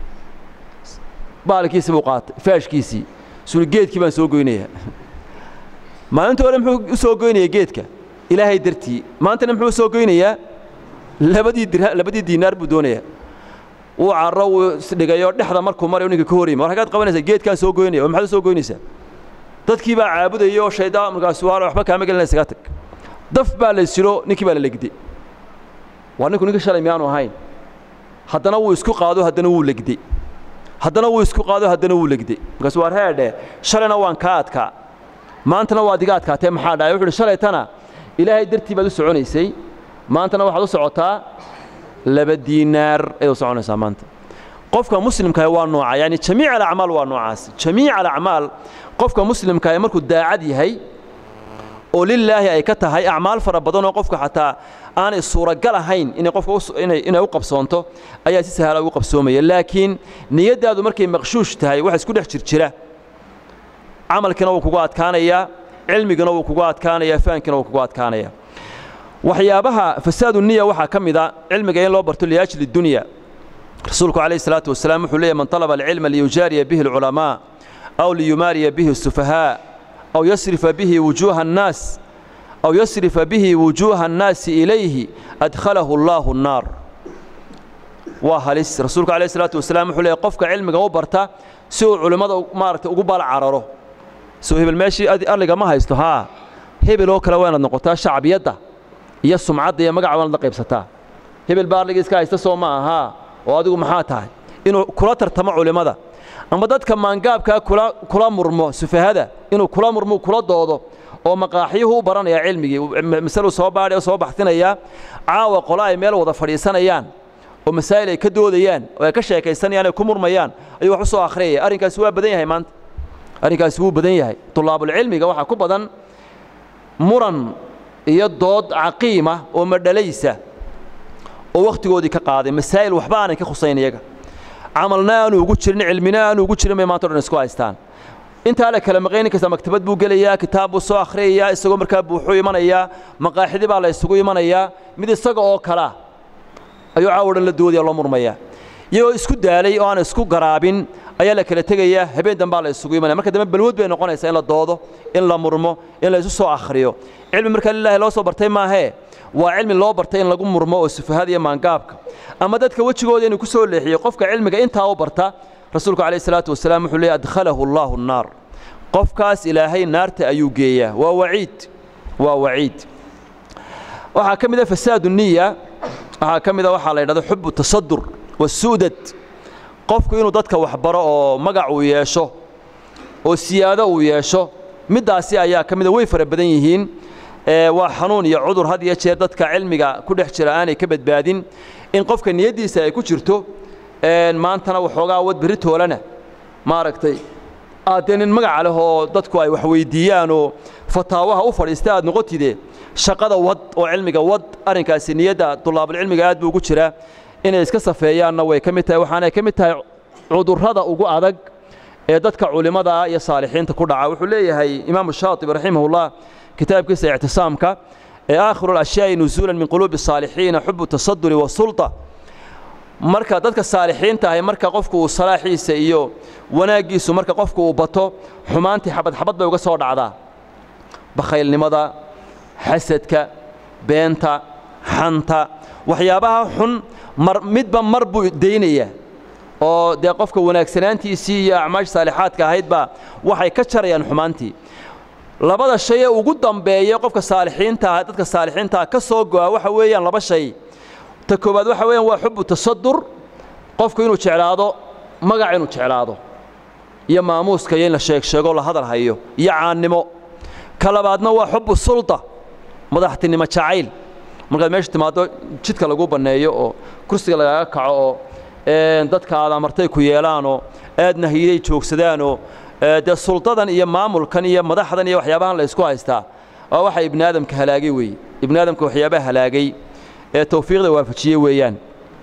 baalkiisii buu qaatay faashkiisii suli geedkii baan soo goynayaa maalintii hore muxuu u soo goynaya geedka ilaahay dartii maantana muxuu soo goynayaa labadii labadii diinaar buu doonayaa wuu carro wuu isdhigayo dhexda markuu marayo ninka ka horayma war xaggaad qabanaysaa geedkaan soo goynaya oo maxaad soo goynaysaa dadkii baa caabudayay oo shaydaan markaas waa waxba kaama gelinaysa isaga tag daf baa la silo ninkii baa la legday waa ninku ninka shalay miyaanu ahayn haddana wuu isku qaado haddana wuu legday haddana wuu isku qaado haddana wuu legday markaas waa reedhe shalayna waan kaa adkaa maantana waad iga adkaatee maxaa dhacay wuxuu yidhi shalaytana ilaahay dartii baad u soconaysay maantana waxaad u socotaa laba diinaar ayaad u soconaysaa maanta qofka muslimka waa nooca yani jamiic alacmaal waa noocaas jamiic alacmaal qofka muslimka markuu daacad yahay oo lilaahi ay ka tahay acmaal fara badan oo qofka xataa aanay suuragal ahayn inay qofka inay u qabsoonto ayaa si sahal ugu qabsoomaya laakiin niyadaadu markay maqshuush tahay wax isku dhex jirjira camalkina wuu kugu adkaanayaa cilmigina wuu kugu adkaanayaa faankina wuu kugu adkaanayaa waxyaabaha fasaadu niya waxaa ka mid a cilmiga in loo barto liajli dunya rasuulku calayhi salaatu wasalaam wuxuu leeyahay man talaba alcilma liyujaariya bihi alculamaa aw liyumaariya bihi الsufahaa aw yasrifa bihi wujuuha الnaas aw yasrifa bihi wujuuha الnaasi ilayhi adkhalahu allahu الnaar waa halis rasuulku calayhi salaatu wasalaam wuxuu leeyahay qofka cilmiga u barta si uu culimmada maaragtay ugu baal cararo soo hebel meeshii arliga ma haysto haa hebel oo kale waa inaad noqotaa shacbiyadda iyo sumcadda iyo magaca waanaad la qaybsataa hebel baa arliga iska haysta soo ma ahaa oo adigu maxaa tahay inuu kula tartamo culimmada ama dadka maangaabkaa kula kula murmo sufahada inuu kula murmo kula doodo oo maqaaxiyuhu u baranaya cilmigii masalu soo baadhay oo soo baxsinaya caawa qola ay meel wada fadhiisanayaan oo masaa'il ay ka doodayaan oo ay ka sheekaysanayaan ay ku murmayaan ayuu wax u soo akhriyaya arrinkaasi waa badan yahay maanta arrinkaasi wuu badan yahay tulaabul cilmiga waxaa ku badan muran iyo dood caqiima oo madhalaysa oo waqtigoodii ka qaaday masaa'il waxba aanay ka khusayn iyaga camalna aanu ugu jirin cilmina aanu ugu jirin bay maanta dhan isku haystaan intaa la kala maqayn kasta maktabad buu gelayaa kitaab buu soo akhriyayaa isagoo markaa buuxuu imanayaa maqaaxidi baa la isugu imanayaa mid isaga oo kala ayuu caawadhan la doodaya loo murmayaa iyagoo isku daalay oo aan isku garaabin ayaa la kala tegayaa habeen dambaa la isugu imanaya marka dambe balwood bay noqonaysaa in la doodo in la murmo in la isu soo akhriyo cilmi markaa lilaahi loo soo bartay maahee waa cilmi loo bartay in lagu murmo oo sufahada iyo maangaabka ama dadka wejigooda inuu ku soo leexiyo qofka cilmiga intaa u barta rasuulku calayhi salaatu wasalaam wuxuu leeyahay adkhalahu allahu الnaar qofkaas ilaahay naarta ayuu geeyaa waa waciid waa waciid waxaa ka mid ah fasaadu niya waxaa ka mid ah waxaa la yidhahdo xubu tasadur wasuudad qofku inuu dadka wax baro oo magac uu yeesho oo siyaado uu yeesho middaasi ayaa ka mid ah way fara badan yihiin waa xanuun iyo cudur had iyo jeer dadka cilmiga ku dhex jira aanay ka badbaadin in qofka niyadiisa ay ku jirto maantana waxoogaa wad berri toolana maaragtay aadeenin magac leh oo dadku ay wax weydiiyaan oo fataawaha u fadhiista aad noqotide shaqada wad oo cilmiga wad arinkaasi niyada tulaabul cilmiga aad buu ugu jiraa inay iska safeeyaanna way ka mid tahay waxaana ka mid tahay cudurrada ugu adag ee dadka culimada iyo saalixiinta ku dhaca wuxuu leeyahay imaam shaatibi rahimahullah kitaabkiisa i'tisaamka ee aakhiru al-ashyaa nuzulan min qulubi saalihiin hubbu tasadduri wa sulta marka dadka saalixiinta ah marka qofku uu salaaxiisa iyo wanaagiisu marka qofku uu bato xumaantii xabad xabad bay uga soo dhacdaa bakhaylnimada xasadka beenta xanta waxyaabaha xun mar midba mar buu deynaya oo de qofka wanaagsanaantiisii iyo acmaash saalixaadka ahayd ba waxay ka jarayaan xumaantii labada shay ee ugu dambeeya qofka saalixiinta ah dadka saalixiinta ka soo go'a waxa weeyaan laba shay ta koobaad waxa weeyaan waa xubbu tasaddur qofku inuu jeclaado magac inuu jeclaado iyo maamuuska in la sheeg sheego la hadal hayo iyo caannimo ka labaadna waa xubbu sulta madaxtinimo jacayl markaad meesha timaado jidka lagu baneeyo oo kursiga lagaga kaco oo dadka aad amartay ku yeelaan oo aadna hiiday joogsadaan oo de sultadan iyo maamulkan iyo madaxdan iyo waxyaabahan la isku haystaa oo waxa ibn aadamka halaagay weey ibn aadamka waxyaabaha halaagay ee tawfiiqda waafajiyay weeyaan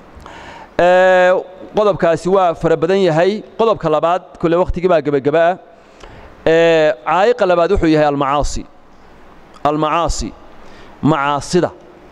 ee qodobkaasi waa farabadan yahay qodobka labaad kulli waqtiga baa gabagaba ee caayiqa labaad wuxuu yahay al-macaasi al-macaasi macaasida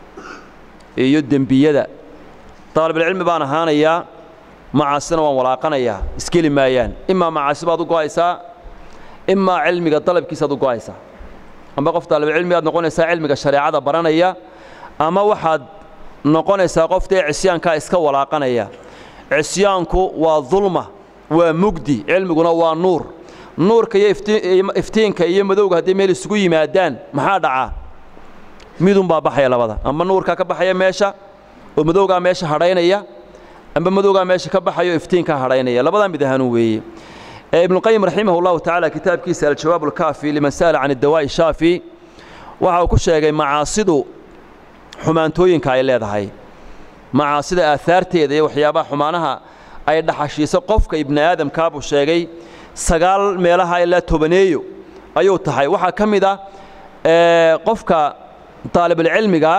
iyo dambiyada طالب العلم baan ahaanaya macaasina waan walaaqanaya iskeli maayaan imma macaasi baad u go'aysa imma cilmiga talabkiisa aad u go'aysa amba qof طالب العلم aad noqonaysa cilmiga shariicada baranaya ama waxaad noqonaysa qof tii cisyaanka iska walaaqanaya cisyaanku waa dhulma waa mugdi cilmiguna waa nuur nuurka iyo iftiinka iyo madowga hadii meel isugu yimaadaan maxaa dhaca midun baa baxaya labada ama nuurka ka baxaya meesha oo madowga meesha haraynaya amba madowga meesha ka baxayo iftiinka haraynaya labada mid ahaan weeye ibn qayyim rahimahullah ta'ala kitabkiisa al-jawab al-kafi liman sala an ad-dawa'i shafi waxa uu ku sheegay macaasidu xumaantooyinka ay leedahay macaasida aatharteeda iyo waxyaabaha xumaanaha ay dhaxashiiso qofka ibn aadamka buu sheegay sagaal meelaha ilaa tobaneeyo ayuu tahay waxa kamida ee qofka طالب العلمiga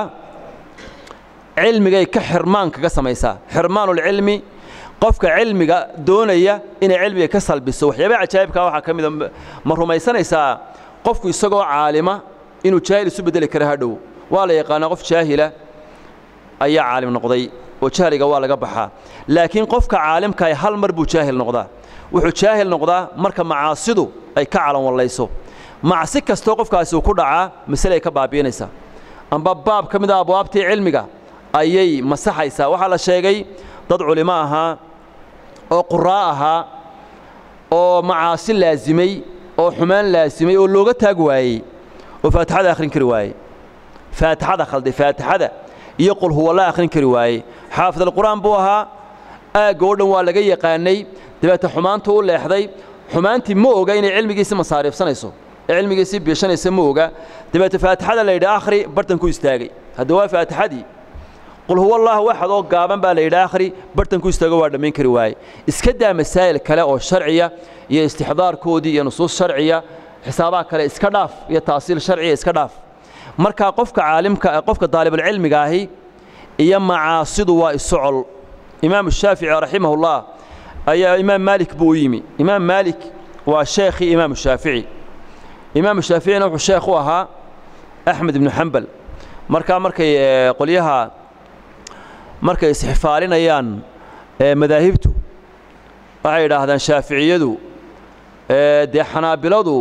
cilmigay ka xirmaan kaga samaysaa xirmaanul cilmi qofka cilmiga doonaya in cilmiga ka salbiso waxyaabo ajaayibka waxa kamid ma rumaysanaysaa qofku isagoo caalima inuu jaahil isu bedeli karo hadhow waa la yaqaan qof jaahila ayaa caalim noqday oo jahliga waa laga baxaa laakiin qofka caalimka ay hal mar buu jaahil noqdaa wuxuu jaahil noqdaa marka macaasidu ay ka calan walayso macsi kasto qofkaasi uu ku dhacaa mas'ale ka baabiinaysa amba baab kamid ah abwaabtii cilmiga ayay masaxaysa waxa la sheegay dad culimo aha oo quraa aha oo macaasi laazimay oo xumaan laazimay oo looga taag waayay oo faatixada akhrin kari waayay faatixada khaldi faatixada iyo qul huwa la akhrin kari waayay xaafid al-quraan buu aha aagoodan waa laga yaqaanay dibata xumaantu u leexday xumaantii ma oga inay cilmigiisa masaarifsanayso cilmigiisa biishanaysa ma oga dibata faatixada la yiraahdo akhri bartan ku istaagay hada waa faatixadii قل هو الله واحد oo gaaban baa la yiraahdo akhri bartan ku istaago waa dhameyn kari waay iska daa masaa'il kale oo sharciya iyo istixdaarkoodii iyo nusuus sharciya xisaabaha kale iska dhaaf iyo taasiil sharciya iska dhaaf marka qofka caalimka qofka طالب العلمiga ahi iyo macaasidu waa isocol imaam shaafici rahimahullah ayaa imaam maalik buu yimi imaam maalik waa sheekhi imaam shaafici imaam shaafici wuxuu sheekh u ahaa ahmed ibn hanbal marka markay qoliyaha markay isxifaalinayaan ee madaahibtu waxay yiraahdaan shaafiiciyadu ee de xanaabiladu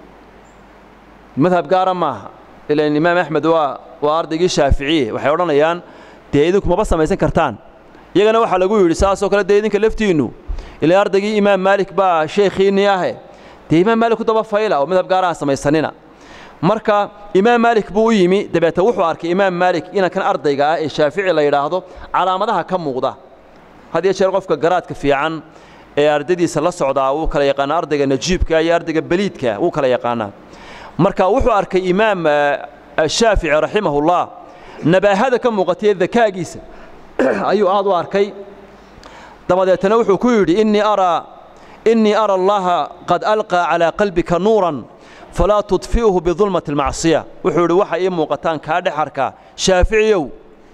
madhab gaar ma ila imaam ahmed waa waa ardaygii shaafiiciye waxay oranayaan deedinku ma samaysan kartaan iyagana waxa lagu yiri saasoo kale deedinka laftiinu ila ardaygii imaam maalik baa sheekhiini ah de imaam maalik u daba fayla oo madhab gaar ah samaysanina marka imaam maalik buu yimi dabeeta wuxuu arkay imaam maalik in kan ardayga ah ee shaafici la yiraahdo calaamadaha ka muuqda hadii jeer qofka garaadka fiican ee ardaydiisa la socda uu kala yaqaan ardayga najiibka iyo ardayga baliidka uu kala yaqaana marka wuxuu arkay imaam shaafici rahimahullah nabahada ka muuqatay dakaagiisa ayuu aad u arkay dabadeetana wuxuu ku yiri inni ara إني أرى الله قد ألقى على قلبك نورا فلا تطفئه بظلمة المعصية وحول وحي موقتان كاد حركة شافعيو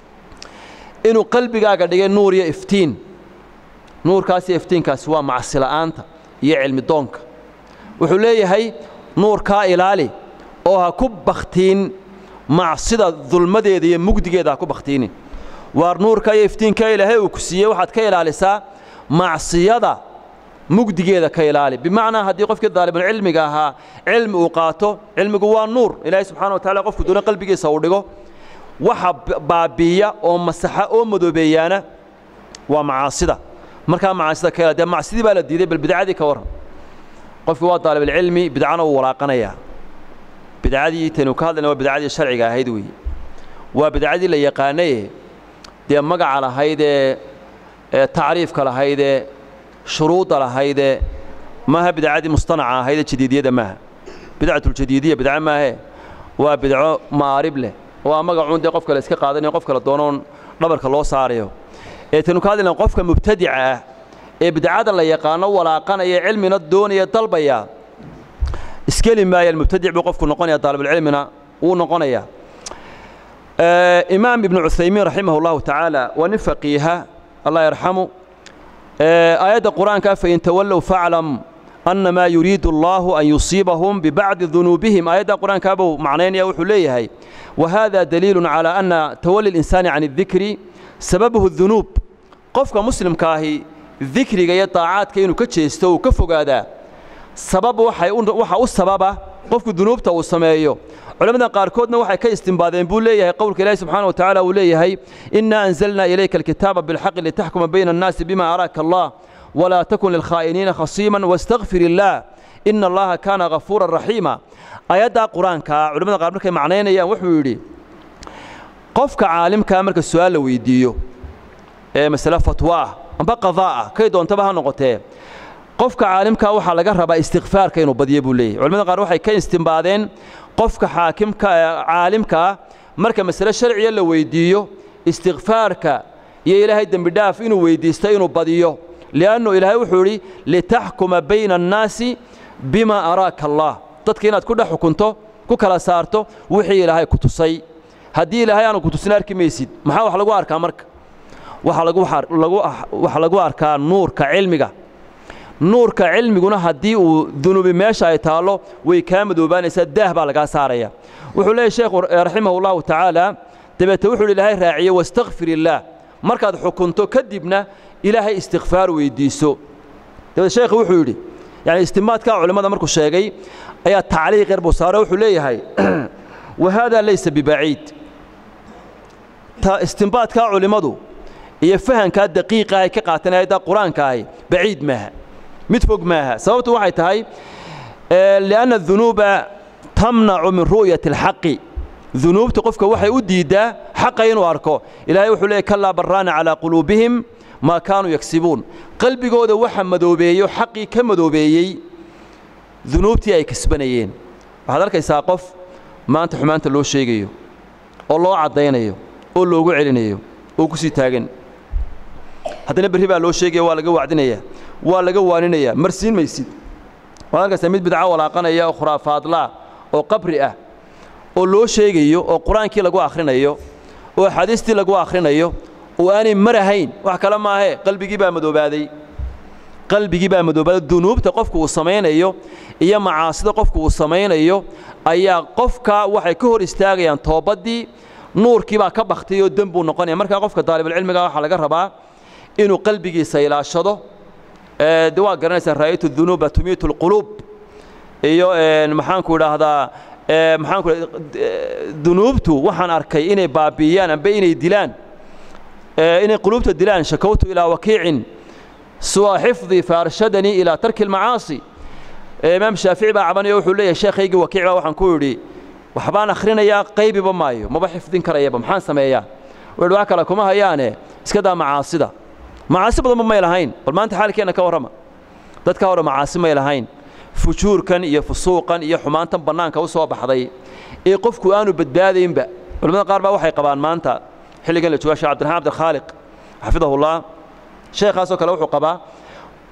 إنه قلبك قد يجي نور يفتين نور كاسي يفتين كاسوا معصية أنت يعلم دونك وحول هي نور كائلالي أو هكوب بختين معصية ظلمة دي مجد جدا هكوب بختيني ونور كا يفتين كائلهي وكسية واحد كائلالي سا معصية مجدجيدا كيلالي بمعنى هدي قف كذا من علمك ها علم وقاته علمك هو النور إلهي سبحانه وتعالى قف دون قلبك يصورده وحب بابية أو مسحة أو مدوبيانة ومعاصدة مركا معاصدة كيلا ده معاصدة بلد دي بالبدعة دي كورها قف هو طالب العلم بدعنا وراقنا يا بدعة دي تنوكال إنه بدعة دي شرعية هيدوي وبدعة دي اللي يقانيه دي مقع على هيدا تعريف كلا هيدا شروط على هيدا ما هي بدعة مصطنعة هيدا جديدية ما بدعة الجديدية بدعة ما هي وبدعة معارب له وما قاعد عندي قفك الاسكا قاعدين قفك الدونون نبرك الله صاريه تنو كذا لو قفك مبتدعة بدعة الله يقانا ولا قانا علمنا الدون يطلبيا اسكلي ما المبتدع بقفك نقون يا طالب العلمنا ونقون آه إمام ابن عثيمين رحمه الله تعالى ونفقيها الله يرحمه آيات القرآن كاف إن تولوا فاعلم أن ما يريد الله أن يصيبهم ببعض ذنوبهم آيات القرآن كابو معنين يا وحليه هي وهذا دليل على أن تولي الإنسان عن الذكر سببه الذنوب قفك مسلم كاهي ذكر جاي طاعات كينو كتشيستو كفو هذا سبب وحي وحا السبب قفك الذنوب تو السمايو علماء قاركودنا وحي كي استنباذين بقول ليه قولك الله سبحانه وتعالى وليه هي إنا أنزلنا إليك الكتاب بالحق لتحكم بين الناس بما أراك الله ولا تكن للخائنين خصيما واستغفر الله إن الله كان غفورا رحيما آيات قرآن كا علماء قاركودنا كي معنين يا وحوري قفك عالم كامل كالسؤال ويديو إيه مسألة فتوى أما قضاء كيدو انتبه نقطة قفك عالم كا وحا لغا ربا استغفار كينو بديه بوليه علماء قاركودنا وحي كي استنباذين قفك حاكمك عالمك مركا مسألة شرعية لو ويديو استغفارك يا إلهي الدم داف إنه ويديستينه بديو لأنه إلهي وحوري لتحكم بين الناس بما أراك الله تدكينات كل حكمته كلا سارته وحي إلهي كتسي هدي إلهي أنا كتسي نارك ميسيد محا وحلقوا أركا مرك وحلقوا أركا نور كعلمك نور كعلم يقولنا هدي وذنوب ماشى يتعالوا ويكمل وبان سده بالجا سارية وحول الشيخ رحمه الله تعالى تبت وحول إلهي راعية واستغفر الله مركز حكمته كذبنا إلهي استغفار ويديسو تبت الشيخ وحولي يعني استمات كعلماء مركز شيء أي تعليق غير بصارة وحول هاي وهذا ليس ببعيد استنباط كعلماء يفهم كدقيقة هاي كقاتنا هذا قرآن كاي بعيد مها متفوق معها سببته waxay tahay لأن الذنوب تمنع من رؤية الحق ذنوب تقفك waxay u diidaa xaq inuu arko ilaahay wuxuu leeyahay kala barana ala qulubihim ma kanu yaksibun qalbigooda waxa madoobeeyo xaqi ka madoobeeyay ذنوبtii ay kasbanayeen waxaad arkaysaa qof maanta xumaanta loo sheegayo oo loo cadeynayo oo loogu celinayo oo ku sii taagan haddana bari baa loo sheegay waa laga wacdinaya waa laga waaninaya marsiin maysid waa ka samid bidca walaaqanaya oo khuraafaad la oo qabri ah oo loo sheegayo oo quraankii lagu akhrinayo oo xadiistii lagu akhrinayo oo aanay marahayn wax kala ma aha qalbigii baa madoobaaday qalbigii baa madoobaaday dunuubta qofku uu sameeyo iyo macaasida qofku uu sameeyo ayaa qofka waxay ka hor istaagayaan toobadii nuurkii baa ka baxtay oo dambu noqonaya marka qofka talib cilmiga waxa laga rabaa inuu qalbigiisa ilaashado ee dawaa garanaysa raayatu dhunuba tumiitu alqulub iyo maxaan ku raahdaa ee maxaan ku dhunuubtu waxaan arkay inay baabiyaan amba inay dilaan ee inay qulubta dilaan shakawtu ila waqiicin suwa hifdhi farshadani ila tarki almaasi imaam shaafici baa cabanayo wuxuu leeyahay sheekayga waqiic baa waxaan ku yiri waxbaan akhrinayaa qaybiba maayo ma ba xifdin karayaba maxaan sameeyaa wax kale kuma hayaane iska daa macaasida macaasi badan ma ilahayn bal maanta xaalkeena ka warama dadka hore macaasi ma ilahayn fujuurkan iyo fusuuqan iyo xumaantan banaanka u soo baxday ee qofku aanu badbaadeenba culimada qaar baa waxay qabaan maanta xilligan la joogo Sheekh Cabdiraxmaan Abdul Khaaliq xafidahu Allah sheekhaas oo kale wuxuu qabaa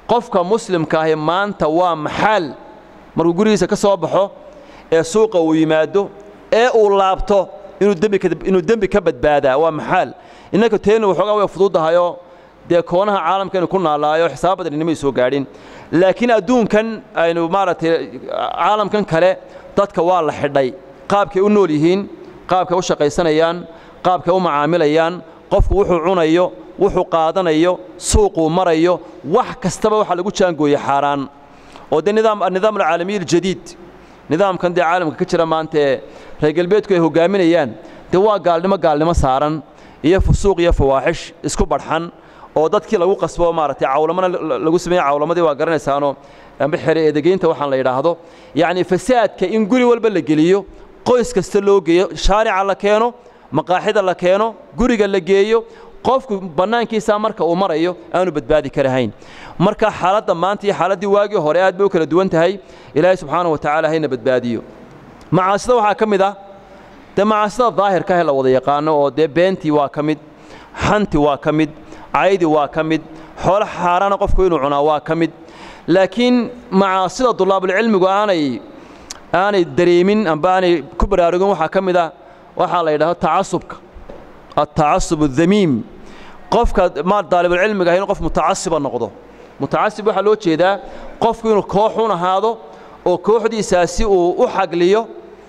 qofka muslimka ah maanta waa maxal markuu gurigiisa ka soo baxo ee suuqa uu yimaado ee uu laabto inuu dambi inuu dambi ka badbaadaa waa maxal innaka teenu waxoogaa way fududahayo dee koonaha caalamkeenu ku naalaayo xisaab badan inama soo gaadhin laakiin adduunkan aynu maaragtay caalamkan kale dadka waa la xidhay qaabkay u nool yihiin qaabkay u shaqaysanayaan qaabkay u macaamilayaan qofku wuxuu cunayo wuxuu qaadanayo suuquu marayo wax kastaba waxa lagu jaangooyay xaaraan oo de nidaam nidaam caalami jadiid nidaamkan de caalamka ka jira maanta reer galbeedku ay hogaaminayaan de waa gaalnimo gaalnimo saaran iyo fusuuq iyo fawaaxish isku barxan oo dadkii lagu qasbo maaragtay cawlamana lagu sameeyay cawlamadii waa garanaysaano amba xire eedegeynta waxaan la yiraahdo yaani fasaadka in guri walba la geliyo qoys kasta loo geeyo shaarica la keeno maqaaxida la keeno guriga la geeyo qofku banaankiisa marka uu marayo aanu badbaadi karahayn marka xaaladda maanta iyo xaaladii waagi hore aad bay u kala duwan tahay ilaahay subxaanahu wa ta'aala hayna badbaadiyo macaasida waxa kamid ah de macaasida daahirka ah la wada yaqaano oo de beentii waa kamid xanti waa kamid عايدي واكمد حول حارنا قفكو إنه عنا واكمد لكن معاصي طلاب العلم وأنا أنا دريمين أم باني كبر أرجو وحكمده وحاله ده التعصب التعصب الذميم قفك ما طالب العلم جاهين قف متعصب النقطة متعصب وحلو شيء ده قفكو إنه كوحون هذا وكوح دي ساسي وحق ليه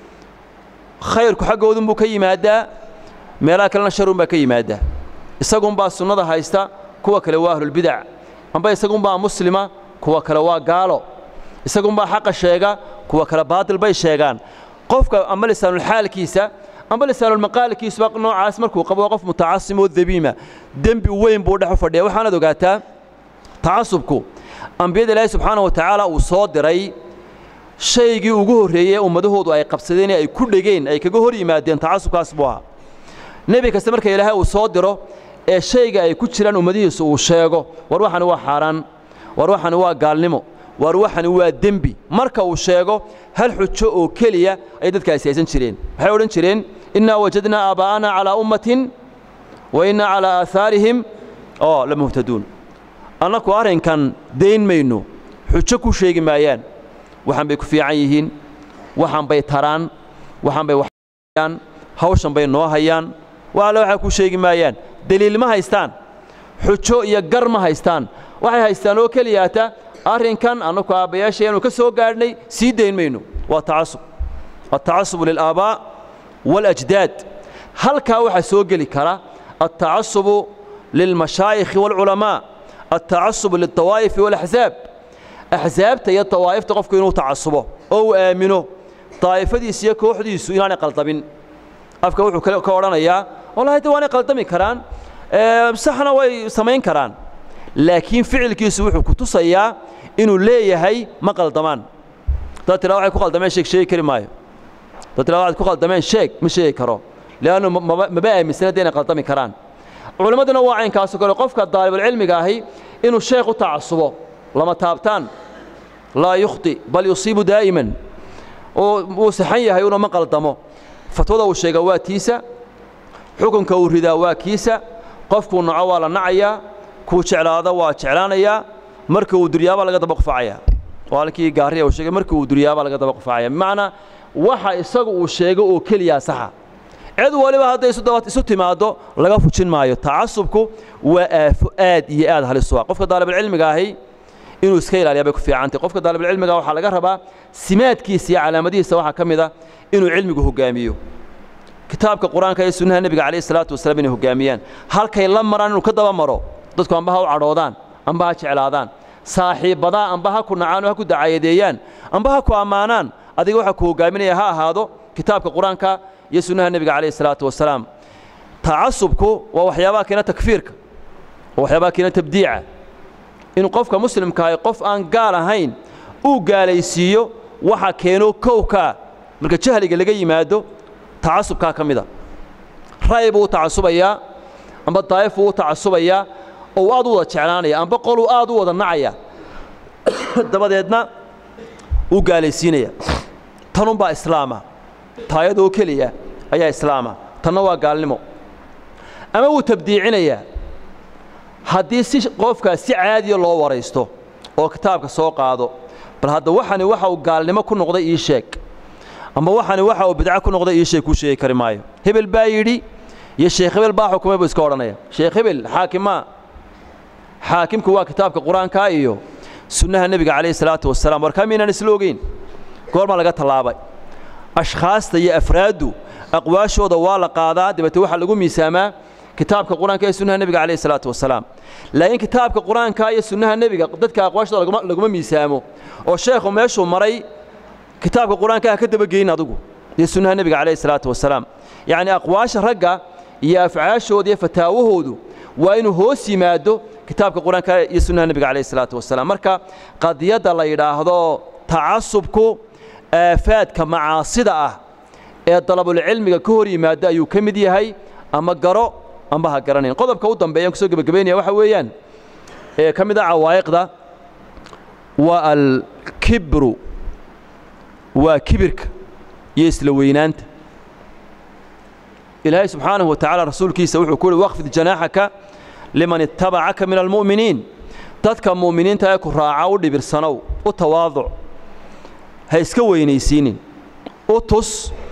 خير كحق ودم بكي مادة ملاك لنا شر بكي مادة isagun baa sunnada haysta kuwa kale waa ahlul bid'a amba isagun baa muslima kuwa kale waa gaalo isagun baa xaq sheega kuwa kale baadil bay sheegaan qofka amba lisaanul xaalkiisa amba lisaanul maqaalkiisa baa noocaas markuu qabo qof mutacassim oo dabiima dambi weyn buu dhax fadhiya waxaana ogaataa taasubku ambiyada ilaahay subxaanahu wa ta'aala uu soo diray shaygii ugu horeeyay ummadahoodu ay qabsadeen ay ku dhigeen ay kaga hor yimaadeen taasubkaas buu ahaa nabi kasta marka ilaahay uu soo diro ee shayga ay ku jiraan ummadihiisa uu sheego war waxan waa xaraan war waxan waa gaalnimo war waxan waa dambi marka uu sheego hal xujo oo kaliya ay dadka aysan jireen waxay oran jireen inna wajadna abaana ala ummatin wa inna ala atharihim oo la muhtadun anaku arinkan deyn mayno xujo ku sheegi maayaan waxan bay ku fiican yihiin waxan bay taraan waxan bay waxaan hawshan bay noo hayaan wala waxa ku sheegi maayaan daliil ma haystaan xujo iyo gar ma haystaan waxay haystaan oo kaliyaata arinkan anaku aabayaasheenu ka soo gaadhnay sii deyn mayno waa taasub التعصب للآباء والأجداد هل كا waxa soo gali kara التعصب للمشايخ والعلماء التعصب للطوائف والأحزاب أحزاب تي الطوائف تقف كينو تعصبه أو آمنه طائفديس iyo kooxdiisu inaanay qaltabin afka wuxuu kale ka oranaya wallahi tawaani qaldami karaan ee saxna way sameyn karaan laakiin ficilkiisu wuxuu ku tusayaa inuu leeyahay ma qaldamaan dad tira waxay ku qaldameen sheeg sheeg kari maayo dad tira waxay ku qaldameen sheeg ma sheeg karo laana ma baa aaminsanadeen qaldami karaan culimaduna waa in kaas kale qofka daalib cilmiga ahi inuu sheekh u tacasubo lama taabtaan la yukhti bal yusibu daa'iman oo saxan yahay inuu ma qaldamo fatwada uu sheega waa tiisa xukunka uu ridaa waa kiisa qofku naco waa la nacaya ku jeclaada waa jeclaanaya marka uu duryaaba laga daba qufacaya walkii gaariya uu sheegay marka uu duryaaba laga daba qufacaya macna waxa isagu uu sheego oo kaliya saxa cid waliba haday isu dawad isu timaado laga fujin maayo taasubku waa aad iyo aad halis waa qofka daalib cilmiga ahi inuu iska ilaaliyo bay ku fiicantay qofka daalib cilmiga waxa laga rabaa simaadkiisa iyo calaamadihiisa waxa kamida inuu cilmigu hogaamiyo kitaabka quraanka iyo sunnaha nabiga kaleey salaatu wasalaam inuu hogaamiyaan halkay la maraan inuu ka daba maro dadku anbaha u cadoodaan anbaha jeclaadaan saaxiibada anbaha ku nacaan oo ku dacayadeeyaan anbaha ku amaanaan adiga waxa ku hogaaminaya ha ahaado kitaabka quraanka iyo sunnaha nabiga kaleey salaatu wasalaam taasubku waa waxyaabaha keena takfiirka waxyaabaha keena tabdiica in qofka muslimka ay qof aan gaal ahayn uu gaalaysiiyo waxa keeno kowka marka jahliga laga yimaado taasubka kamida raayib uu taasubaya amba daayif uu taasubaya oo aad u wada jeclaanaya amba qol uu aad u wada nacaya dabadeedna uu gaalaysiinaya tanun baa islaama taayadoo kaliya ayaa islaama tanna waa gaalnimo ama uu tabdiicinaya haddii si qofka si caadi loo waraysto oo kitaabka soo qaado bal hadda waxani waxa uu gaalnimo ku noqday ii sheeg ama waxani waxa uu bidca ku noqday ii sheeg ku sheegi kari maayo hebel baa yidhi iyo sheekh hebel baa xukumay buu iska odhanaya sheekh hebel xaakima xaakimku waa kitaabka qur-aanka iyo sunnaha nebiga calayhi salaatu wasalaam warkaa miinaan isla ogeyn goorma laga tallaabay ashkhaasta iyo afraaddu aqwaashooda waa la qaadaa dabeete waxaa lagu miisaamaa kitaabka qur-aanka iyo sunnaha nebiga calayhi salaatu wasalaam laakiin kitaabka qur-aanka iyo sunnaha nebiga dadka aqwaashooda laguma laguma miisaamo oo sheekhu meeshuu maray kitaabka qur-aanka ha ka dabageyn adigu iyo sunnaha nebiga calayhi salaatu wasalaam yacni aqwaasha ragga iyo afcaashooda iyo fataawahoodu waa inuu hoos yimaado kitaabka qur-aanka iyo sunnaha nebiga calayhi salaatu wasalaam marka qadiyadda la yidhaahdo tacasubku aafaadka macaasida ah ee dalabulcilmiga ka hor yimaada ayuu ka mid yahay ama garo amba ha garanayn qodobka u dambeeyaan kusoo gebagabaynaya waxa weeyaan ee ka mid ah cawaa'iqda waa alkibru waa kibirka iyo isla weynaanta ilaahay subxaanahu watacaala rasuulkiisa wuxuu ku yidhi waqfid janaaxaka liman ittabacaka min almu'miniin dadka mu'miniinta ee ku raaca u dhibirsanow u tawaaduc ha iska weynaysiinin u tus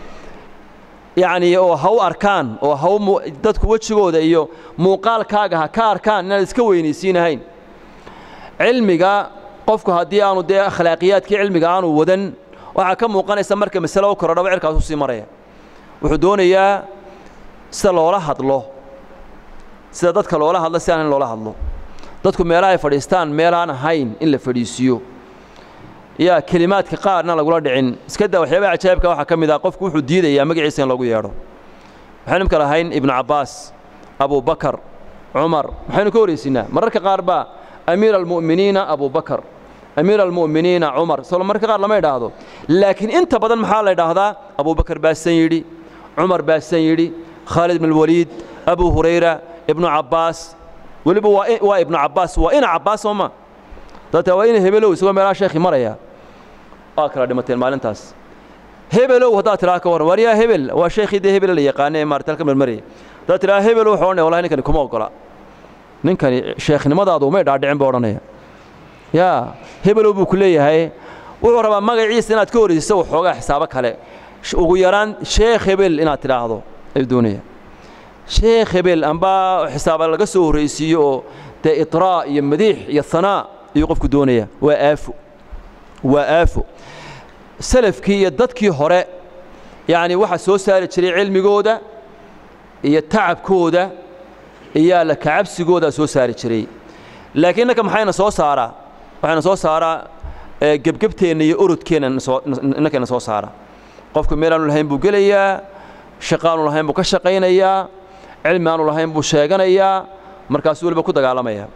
yacni oo ha u arkaan oo ha dadku wejigooda iyo muuqaalkaaga ha ka arkaan inaad iska weynaysiinahayn cilmiga qofku haddii aanu dee akhlaaqiyaadkii cilmiga aanu wadan waxaa ka muuqanaysa marka masale u korodhaba cirkaas u sii maraya wuxuu doonayaa sida loola hadlo sida dadka loola hadlo si aan in loola hadlo dadku meelaha ay fadhiistaan meelaan ahayn in la fadhiisiiyo yaa kelimaadka qaarna lagula dhicin iska daa waxyaabaha cajaa'ibka waxaa ka mid ah qofku wuxuu diidayaa magaciisa in lagu yeedho waxaynu imka lahayn ibnu cabbaas abubakar cumar maxaynu ka horaysiinaa mararka qaar baa amiira almu'miniina abubakar amiira almu'miniina cumar soo mararka qaar lama idhaahdo laakiin inta badan maxaa la idhaahdaa abubakar baasan yidhi cumar baasan yidhi khaalid ibn alwaliid abu hurayra ibnu cabbaas weliba waa waa ibnu cabbaas waa ina cabbaas sooma dadka waa ina hebelow isagoo meelaha sheekhi maraya waa kala dhimateen maalintaas hebelow haddaad tiraa ka warran waaryaa hebel waa sheekhii dee hebel la yaqaana ee maartalka marmaraya haddaad tiraa hebel wuxuu odhanaya wallahi ninkani kuma ogola ninkani sheekhnimadaadu umay dhaadhicin buu odhanaya yaa hebelow buu ku leeyahay wuxuu rabaa magaciisa inaad ka horaysiso waxoogaa xisaabo kale ugu yaraan sheekh hebel inaad tidhaahdo ayuu doonaya sheekh hebel amba xisaaba laga soo horraysiiyo oo dee itraa iyo madiix iyo hanaa ayuu qofku doonaya waa aafo waa aafo salafkii iyo dadkii hore yacni waxaa soo saari jiray cilmigooda iyo tacabkooda iyo alla kacabsigoodaa soo saari jiray laakiin innaka maxayna soo saaraa waxayna soo saaraa gebgebteenna iyo orodkeenna innakayna soo saara qofku meel aanu lahayn buu gelayaa shaqo aanu lahayn buu ka shaqaynayaa cilmi aanu lahayn buu sheeganayaa markaasuu weliba ku dagaalamayaa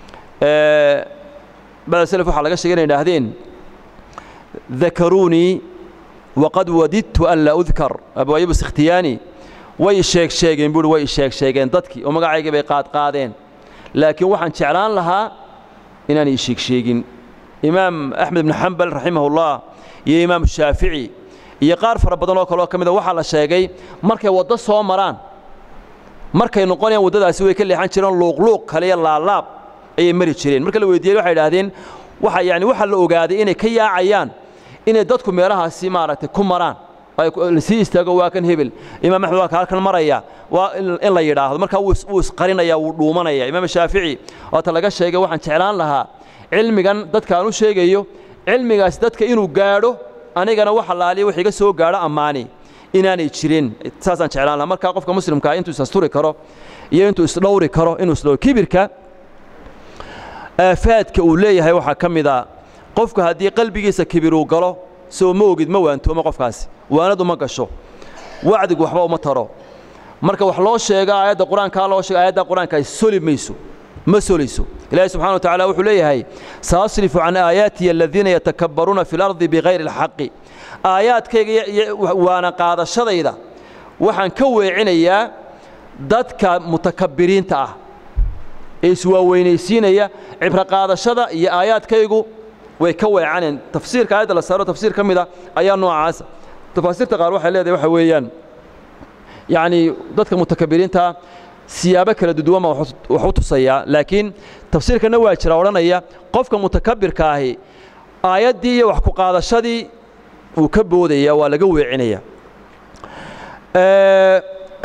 bacda salaf waxaa laga sheegay inay idhaahdeen dakaruunii waqad wadidtu an laa udkar abu ayub iskhiyaani way sheeg sheegeen buuhi way sheeg sheegeen dadkii oo magacaygii bay qaad qaadeen laakiin waxaan jeclaan lahaa inaan ii sheeg sheegin imaam axmed ibn xambal raximahullah iyo imaam shaafici iyo qaar fara badan oo kaloo ka mid a waxaa la sheegay markay waddo soo maraan markay noqonayaan waddadaasi way ka leexan jireen luuqluuq kale iyo laalaab ayay mari jireen marka la weydiiyey waxay idhaahdeen waxa yani waxa la ogaaday inay ka yaacayaan inay dadku meelahaasi maaragtay ku maraan la sii istaago waa kan hebel imaam axmed waa ka halkan maraya waa in la yidhaahdo markaa wuu isqarinaya wuu dhuumanaya imaam shaafici waata laga sheegay waxaan jeclaan lahaa cilmigan dadka aan u sheegayo cilmigaasi dadka inuu gaadho anigana wax allaaliya wax iga soo gaadho ammaani inaanay jirin saasaan jeclaan lahaa markaa qofka muslimkaa intuu isasturi karo iyo intuu isdhowri karo inuu isdhowri kibirka aafaadka uu leeyahay waxaa ka mid a qofku haddii qalbigiisa kibir uu galo soo ma ogid ma waantoomo qofkaasi waanadu ma gasho wacdigu waxba uma taro marka wax loo sheega aayadda qur-aankaa loo sheega aayadda qur-aanka ay soli mayso ma solayso ilaahay subxana wa tacaala wuxuu leeyahay saasrifu can aayaatiya aladiina yatakabbaruuna fi lardi bikayri alxaqi aayaadkayga waana qaadashadayda waxaan ka weecinayaa dadka mutakabbiriinta ah ee iswaaweynaysiinaya cibro qaadashada iyo aayaadkaygu way ka weecaneen tafsiirka aayadda la saaro tafsiir ka mid a ayaa noocaasa tafaasiirta qaar waxay leedahay waxa weeyaan yacni dadka mutakabbiriinta siyaabo kala duwan wax u tusaya laakiin tafsiirkana waa jira oranaya qofka mutakabbirka ahi aayadii iyo wax ku qaadashadii uu ka boodaya waa laga weecinaya ee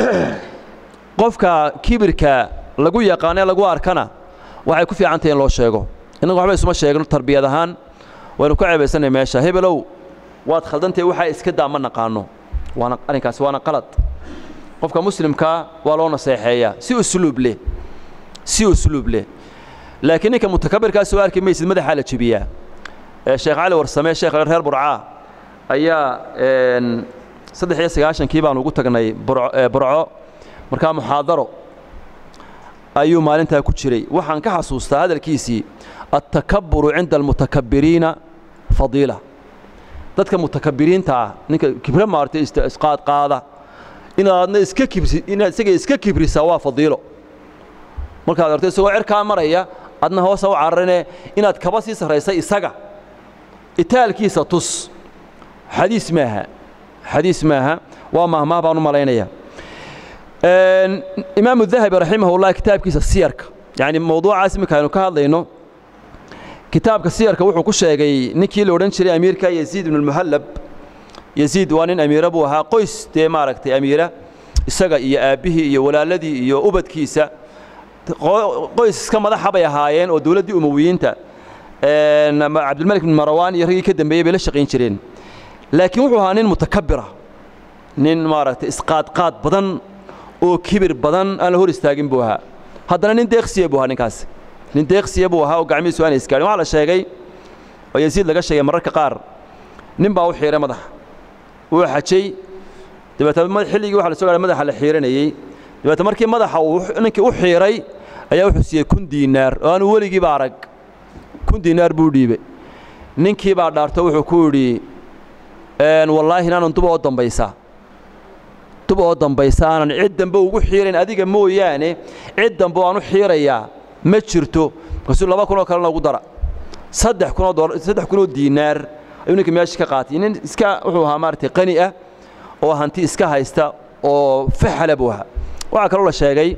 qofka kibirka lagu yaqaan lagu arkana waxay ku fiican tahay in loo sheego inagu waxba isuma sheegno tarbiyad ahaan waynu ku ceebaysanay meesha hebelow waad khaldantay waxa iska daama naqaano waana arinkaas waana qalad qofka muslimka waa loo naseexeeyaa si usluub leh si usluub leh laakiin ninka mutakabbirka soo arkay meesid madaxa la jibiyaa sheekh cali warsame sheekh reer burca ayaa een saddex iyo sagaashan kii baan ugu tagnay burco marka muhaadaro ayuu maalinta ku jiray waxaan ka xasuustaa hadalkiisii at-takabburu 'inda al-mutakabbiriina fadiila dadka mutakabbiriinta ninka kibra maartay isqaad qaada inaadna iska kibri inaad isaga iska kibrisa waa fadiilo marka aad artay soo cirka maraya adna hoos u carrane inaad kaba sii sareysay isaga itaalkiisa tus xadiis maaha xadiis maaha waa mahma baan u maleynaya een imaam al-dhahabi rahimahullah kitaabkiisa siyarka yani mawduucaas ma kaanu ka hadlayno kitaabka siyarka wuxuu ku sheegay ninkii la oran jiray amiirka Yaziid ibn al-Muhallab Yaziid waa nin amiir abu ahaa qoys tee maaragtay amiira isaga iyo aabihi iyo walaaladii iyo ubadkiisa qoys iska madaxa bay ahaayeen oo dawladii umawiyiinta een Abdul Malik ibn Marwan iyo ragii ka dambeeyay bay la shaqeyn jireen laakiin wuxuu ahaa nin mutakabbira nin maaragtay isqaad qaad badan oo kibir badan aan la hor istaagin buu ahaa haddana nin deeqsiye buu ahaa ninkaas nin deeqsiye buu ahaa oo gacmihiisu aan iskaarin waxa la sheegay oo Yaziid laga sheegay mararka qaar nin baa u xiiray madax uu xajay dibadda madax xilligii waxa la soo gaaray madaxa la xiiranayay dibadda markii madaxa uu ninkii u xiiray ayaa wuxuu siiyay kun diinaar oo aan weligii ba arag kun diinaar buu dhiibay ninkii baa dhaartay wuxuu ku yiri een wallahi inaan dubo oo dambaysa dubo oo dambaysa aan cid dambe ugu xiirin adiga mooyaane cid dambe aan u xiirayaa ma jirto rasuul laba kun oo kale ugu dara saddex kun oo dollar saddex kun oo diinaar ayuu ninkii meesha ka qaatay nin iska wuxuu ahaa maartay qani ah oo hanti iska haysta oo faxala buu ahaa waxa kale oo la sheegay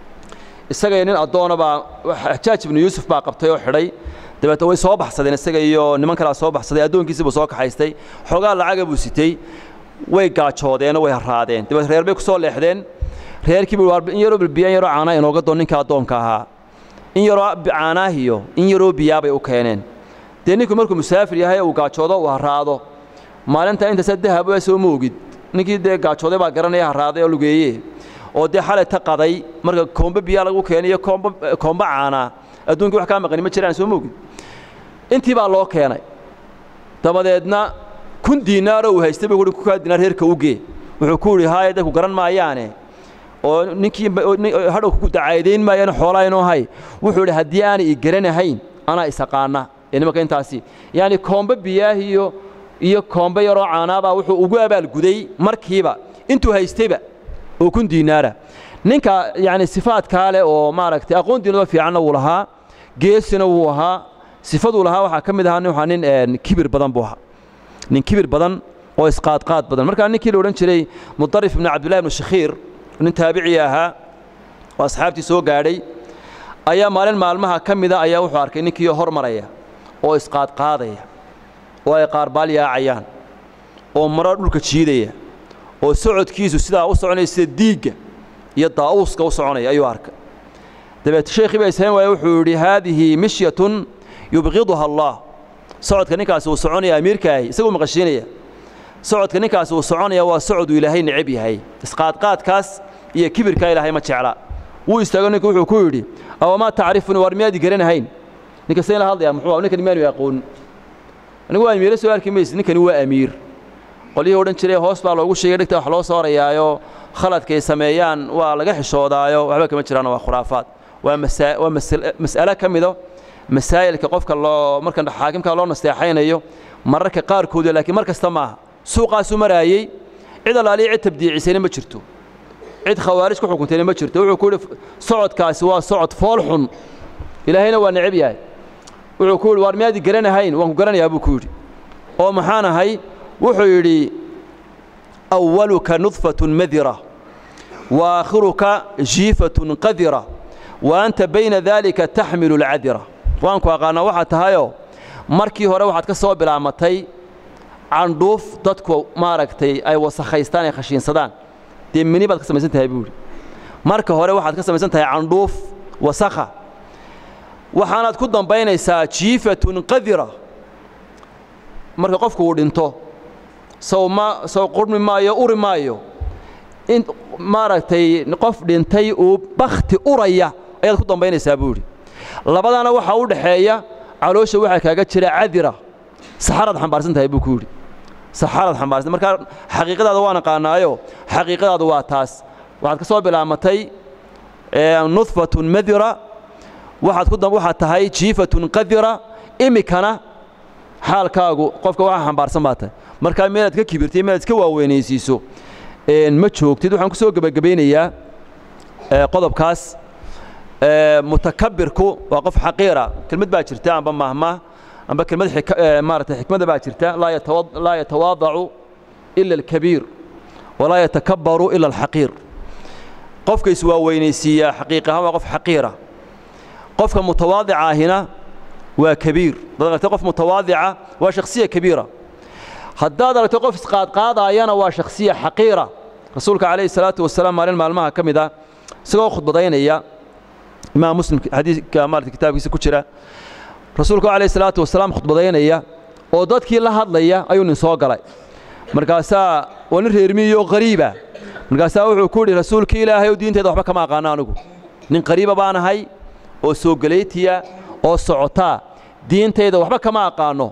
isaga nin adoona baa Xajaaj ibn Yuusuf baa qabtay oo xidhay dabada way soo baxsadeen isaga iyo niman kale soo baxsaday adoonkiisa buu soo kaxaystay xogaa lacag buu sitay way gaajoodeen way haraadeen dabada reer bay ku soo leexdeen reerkii buu war in yaro biyan yaro caana inooga doon ninka adoonka ahaa in yaro caanaahiyo in yaro biyaa bay u keeneen deeniku markuu musaafir yahay uu gaajoodo uu haraado maalinta inta sadahab oo soo moogid ninkii de gaajooday baa garanaya haraaday oo lugeeyay oo de xalay ta qaday marka koomba biyaa lagu keenay koomba koomba caana adduunka wax ka maqan ma jiraan soo moogid intii baa loo keenay dabadeedna kun diinaar oo haystay buu ku ka diinaar heerka u gee wuxuu ku yiri haayada ku garan maayaane oo ninkii hadhow ku dacaydeyn maayaan xoolaa inoo hay wuxuu yiri hadii aan i garanahayn ana isaqaana inama intaasi yani koomba biyaahiyo iyo koomba yaro caanaba wuxuu ugu abaal guday markiiba intuu haystayba oo kun diinaara ninka yani sifaad kale oo maaragtay aqoon diinada fiican uu lahaa geesina uu ahaa sifadu lahaa waxa kamid ahaa waxa nin kibir badan buu ahaa nin kibir badan oo isqaad qaad badan marka ninkii la oran jiray Mudarrif ibn Abdullah ibn Shakhiir nin taabici ahaa oo asxaabtii soo gaadhay ayaa maalin maalmaha kamida ayaa wuxuu arkay ninkii hormaraya oo isqaad qaadaya oo ay qaar baal yaacayaan oo marar dhulka jiidaya oo socodkiisu sidaa u soconaysa diiga iyo daawuska u soconaya ayuu arkay dabeet sheekhi bay sayn way wuxuu yiri haadihi mishyatun yubghidaha Allah socodka ninkaas uu soconaya amiirkaahi isagoo maqashiinaya socodka ninkaas uu soconaya waa socod Ilaahay nicib yahay isqaad qaadkaas iyo kibirka Ilaahay ma jecla wuu istaago ninku wuxuu ku yiri aw ma taarifun warmiyadi garanahayn ninka sayna hadlaya muxuu ninkan iimaan yaqoon anigu waa amiir soo arkay mees ninkan waa amiir qoliyay oran jiray hoos baa loogu sheegay dhigta wax loo soorayaayo khaladka ay sameeyaan waa laga xishoodaayo waxba kama jiraan waa khuraafaad waa mas'ala kamido masaa'ilka qofka loo markan xaakimka loo nasteexaynayo mararka qaar kood laakiin markasta ma suuqaas u maraayay cid alaali cid tabdiicisay ma jirto cid khawaarij ku xukuntay ma jirto wuxuu ku yiri socodkaasi waa socod fool xun ilaahayna waa nicib yahay wuxuu ku yiri war miyaadi garanahayn waan ku garanayaa buu ku yiri oo maxaanahay wuxuu yiri awwaluka nudfatun madira وآخرك جيفة قذرة وأنت بين ذلك تحمل العذرة وأنكو أقانا واحد تهايو markii hore waxaad ka soo bilaamatay candhuuf dadku maaragtay ay wasakhaystaan ay khashiinsadaan deemini baad ka samaysan tahay buuri marka hore waxaad ka samaysan tahay candhuuf wasakha waxaanaad ku dambaynaysaa jiifatun qadira marka qofku uu dhinto soo ma soo qurmi maayo uri maayo in maaragtay qof dhintay uu bakhti uraya ayaad ku dambaynaysaa buuri labadana waxa u dhaxeeya caloosha waxa kaaga jira cadira saxarad xambaarsan tahay buu ku yiri saxarad xambaarsan marka xaqiiqadaada waan qaanaayo xaqiiqadaadu waa taas waxaad ka soo bilaamatay ee nudfatun madira waxaad ku dam waxa tahay jiifatun qadira imikana xaalkaagu qofka waxa xambaarsan baatay marka meelad ka kibirtay meelad ka waaweynaysiiso een ma joogtid waxaan ku soo gabagabeynayaa ee qodobkaas متكبركو وقف حقيرة كلمة باجرتا أم بمهما أم بكلمة حك... مارة حكمة باجرتا لا يتواضع لا يتواضع إلا الكبير ولا يتكبر إلا الحقير قفك يسوى وينيسية حقيقة هو قف حقيرة قفك متواضعة هنا وكبير قف متواضعة وشخصية كبيرة هداد لو تقف قاد قاضى أيانا وشخصية حقيرة رسولك عليه الصلاة والسلام مالين مالمها كم إذا سوى خطبة ضينية إمام مسلم حديث كمارة كتاب كيس كتشرة رسولك عليه الصلاة والسلام خطبة ضينية ودات كي الله هذلية أيون نساق علي مركاسا ونرهرميو غريبة مركاسا وعكور رسولك إلهي ودين تدخل كما قانانه نين قريبة بانا هاي أو سوقليتيا أو صعطاء دين تدخل كما قانو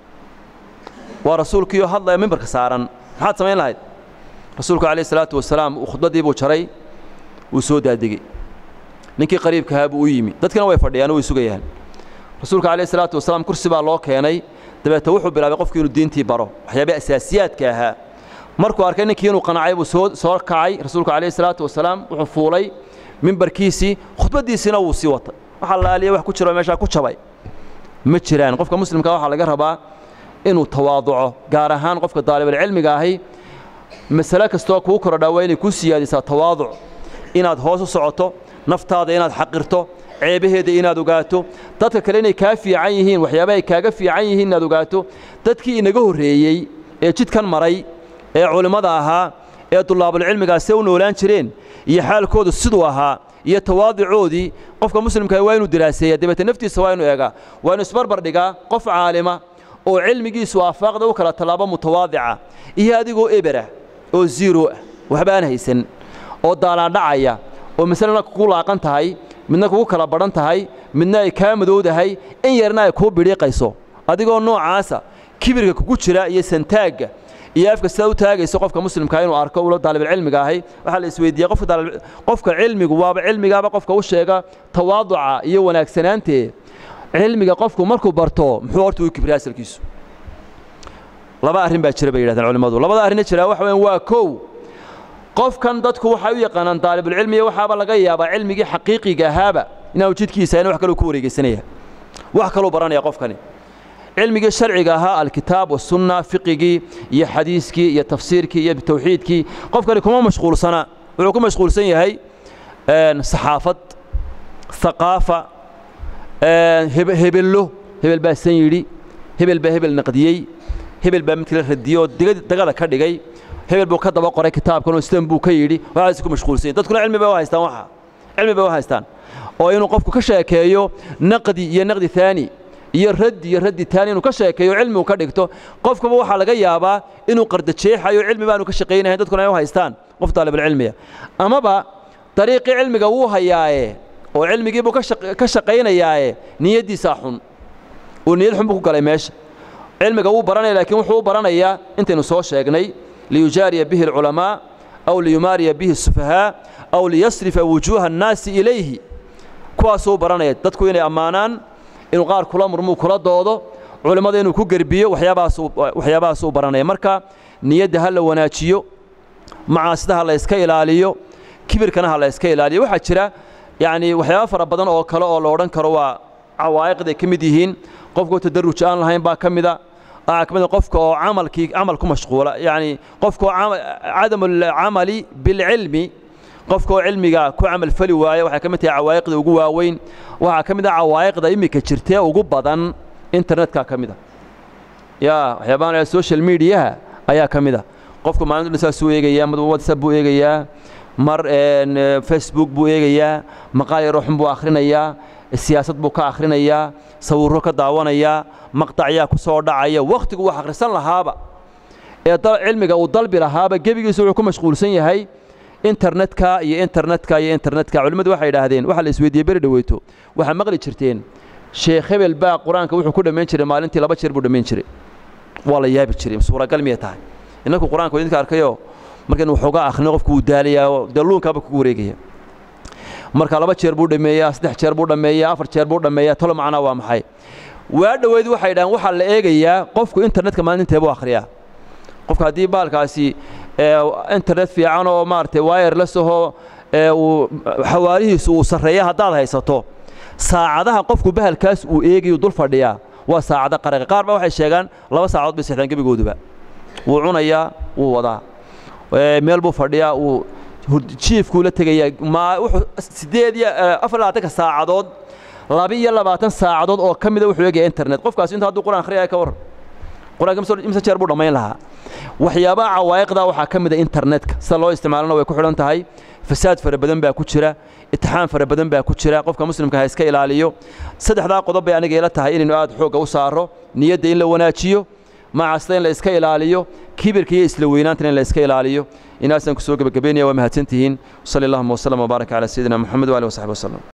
ورسولك يهضل من بركسارا حد سمين لهاي رسولك عليه الصلاة والسلام وخطبة دي بوشري وسود هدقي ninkii qariibka ahaa buu u yimi dadkana way fadhiyaan oo way sugayaan rasuulka kaleey salaatu wasalaam kursi baa loo keenay dabeeta wuxuu bilaabay qofkii inuu diintii baro waxyaabaha asaasiyaadka ahaa markuu arkay ninkii inuu qanacay buu soo soo kacay rasuulka kaleey salaatu wasalaam wuxuu fuulay minbarkiisii khudbadiisina wuu sii watay waxa la aliyay wax ku jiro meesha ku jabay ma jiraan qofka muslimka waxa laga rabaa inuu tawaaduco gaar ahaan qofka daalib cilmiga ahi mas'ala kastoo ku korodhaa waa inay ku siyaadisaa tawaaduc inaad hoos u socoto naftaada inaad xaqirto ceebaheeda inaad ogaato dadka kale inay ka fiican yihiin waxyaabaha ay kaaga fiican yihiin inaad ogaato dadkii inaga horeeyay ee jidkan maray ee culimada ahaa ee dulaabul cilmiga si u noolaan jireen iyo xaalkoodu sidoo ahaa iyo tawaaducoodii qofka muslimka waa inuu diraaseeyaa dibata naftiisa waa inuu eega waa inuu isbarbar dhigaa qof caalima oo cilmigiisu afaaqda u kala talaabo mutawaadica iyo adigoo ebera oo zero waxba aan haysan oo daalaan dhacaya oo misalna ku laaqan tahay midna ku kala baran tahay midna ay ka madowdahay in yarna ay ku biriiqayso adigoo noocaasa kibirka kugu jira iyo santaaga iyo afka sida u taagayso qofka muslimka inuu arko uu daalib cilmiga ahay waxa la isweydiiyay qofka daalib qofka cilmigu waaba cilmigaaba qofka u sheega tawaaduca iyo wanaagsanaante cilmiga qofku markuu barto muxuu horta u kibriyaa asalkiisu laba arrin baa jira bay yiraahdaan culimadu labada arrin jira waxa weyn waa koow qofkan dadku waxa uu yaqaan daalib cilmiga waxa laga yaabaa cilmigi xaqiiqiga ahaaba inuu jidkiisa inuu wax kale ku wareegaysanaya wax kale baranaya qofkani cilmiga sharciga ahaa alkitaab wa sunna fiqigi iyo xadiiski iyo tafsiirki iyo tawxiidki qofkani kuma mashquulsana wuxuu ku mashquulsan yahay een saxaafad thaqaafa een hebello hebel baa san yiri hebel baa hebel naqdiyay hebel baa mid kale radiyo dagada ka dhigay hebel buu ka daba qoray kitaabkan oo istaan buu ka yiri waxa isku mashquulsan dadkuna cilmi bay haystaan waxa cilmi bay haystaan oo inuu qofku ka sheekeeyo naqdi iyo naqdi thani iyo rad iyo rad thani inuu ka sheekeeyo cilmi uu ka dhigto qofkuba waxa laga yaabaa inuu qardajeexayo cilmi baan uu ka shaqeeynahay dadkuna ay haystaan qof daalib cilmiga amaba dariiqi cilmiga uu hayaaye oo cilmigii buu ka shaqeynayaaye niyadiisa xun oo niyad xun buu ku galay meesha cilmiga uu baranay laakiin wuxuu baranayaa intaynu soo sheegnay ليجاري به العلماء أو ليماري به السفهاء أو ليصرف وجوه الناس إليه كواسو برانيا ددكو إني أمانان إنو قار كلا مرمو كلا دوضو علماء إنو كو قربيو وحيابا سو برانيا مركا نيد هلا وناتشيو مع سدها الله يسكي لاليو كبير كان هلا يسكي لاليو واحد شرا يعني وحيابا فربضان أو كلا أو لوران كروا عوائق دي كمديهين قفكو تدرج آن لهين با كمدا أكمل قفك عمل كي عمل كم مشغولة يعني قفك عدم العمل بالعلم qofkoo cilmiga ku camal fali waaye waxay ka mid tahay cawaa'iqda ugu waaweyn waxa ka mid ah cawaa'iqda imika jirtee ugu badan internetka ka mid ah yaa waxyaabaha social media ayaa ka mid ah qofku maalinta saas uu eegayaa mid WhatsApp buu eegayaa mar een Facebook buu eegayaa maqaal yar xun buu akhrinayaa siyaasad buu ka akhrinayaa sawirro ka daawanayaa maqtacya ku soo dhacaya waqtigu wax akhrisan lahaaba ee cilmiga uu dalbi lahaaba gebigiisu wuxuu ku mashquulsan yahay internetka iyo internetka iyo internetka culimadu waxay yiraahdeen waxa la isweydiiyay bari dhaweyto waxa maqli jirteen sheekh hebel baa quraanka wuxuu ku dhameyn jiray maalintii laba jeer buu dhameyn jiray wala yaabi jiray suuragal miya tahay inaku quraanka idinka arkayo markan wuxuu ga akhrino qofku uu daaliyaa daluunka ba ku wareegaya marka laba jeer buu dhameeyaa saddex jeer buu dhameeyaa afar jeer buu dhameeyaa tolo macna waa maxay waa dhaweyd waxay dhahan waxa la eegayaa qofku internetka maalintii buu akhriyaa qofka hadii baalkaasi internet fiican oo maartay wireless oo uu xawaarihiisu uu sareeyo hadaad haysato saacadaha qofku bahalkaas uu eegayo dul fadhiya waa saacada qaraq qaar ba waxay sheegaan laba saacadood bay seexdaan gabigooduba wuu cunayaa wuu wadaa meel buu fadhiyaa uu jiifku la tagaya ma wuxuu sideed iyo afar iyo labaatan saacadood laba iyo labaatan saacadood oo kamid ah wuxuu eegay internet qofkaas inta haduu quraan akhriyaa ka war quraanka imsa jeer buu dhameyn lahaa waxyaabaha cawaa'iqda waxa kamid ah internetka sida loo isticmaalana way ku xiran tahay fasaad fara badan baa ku jira itixaan fara badan baa ku jira qofka muslimka ha iska ilaaliyo saddexda qodob bay aniga ila tahay inuu aad xoog u saaro niyada in la wanaajiyo macaasda in la iska ilaaliyo kibirka iyo isla weynaanta in la iska ilaaliyo inaasan ku soo gabagabeynaya waa mahadsantihiin sallallahu alayhi wa sallam wa baraka ala sayyidina muhammad wa alihi wa sahbihi wa sallam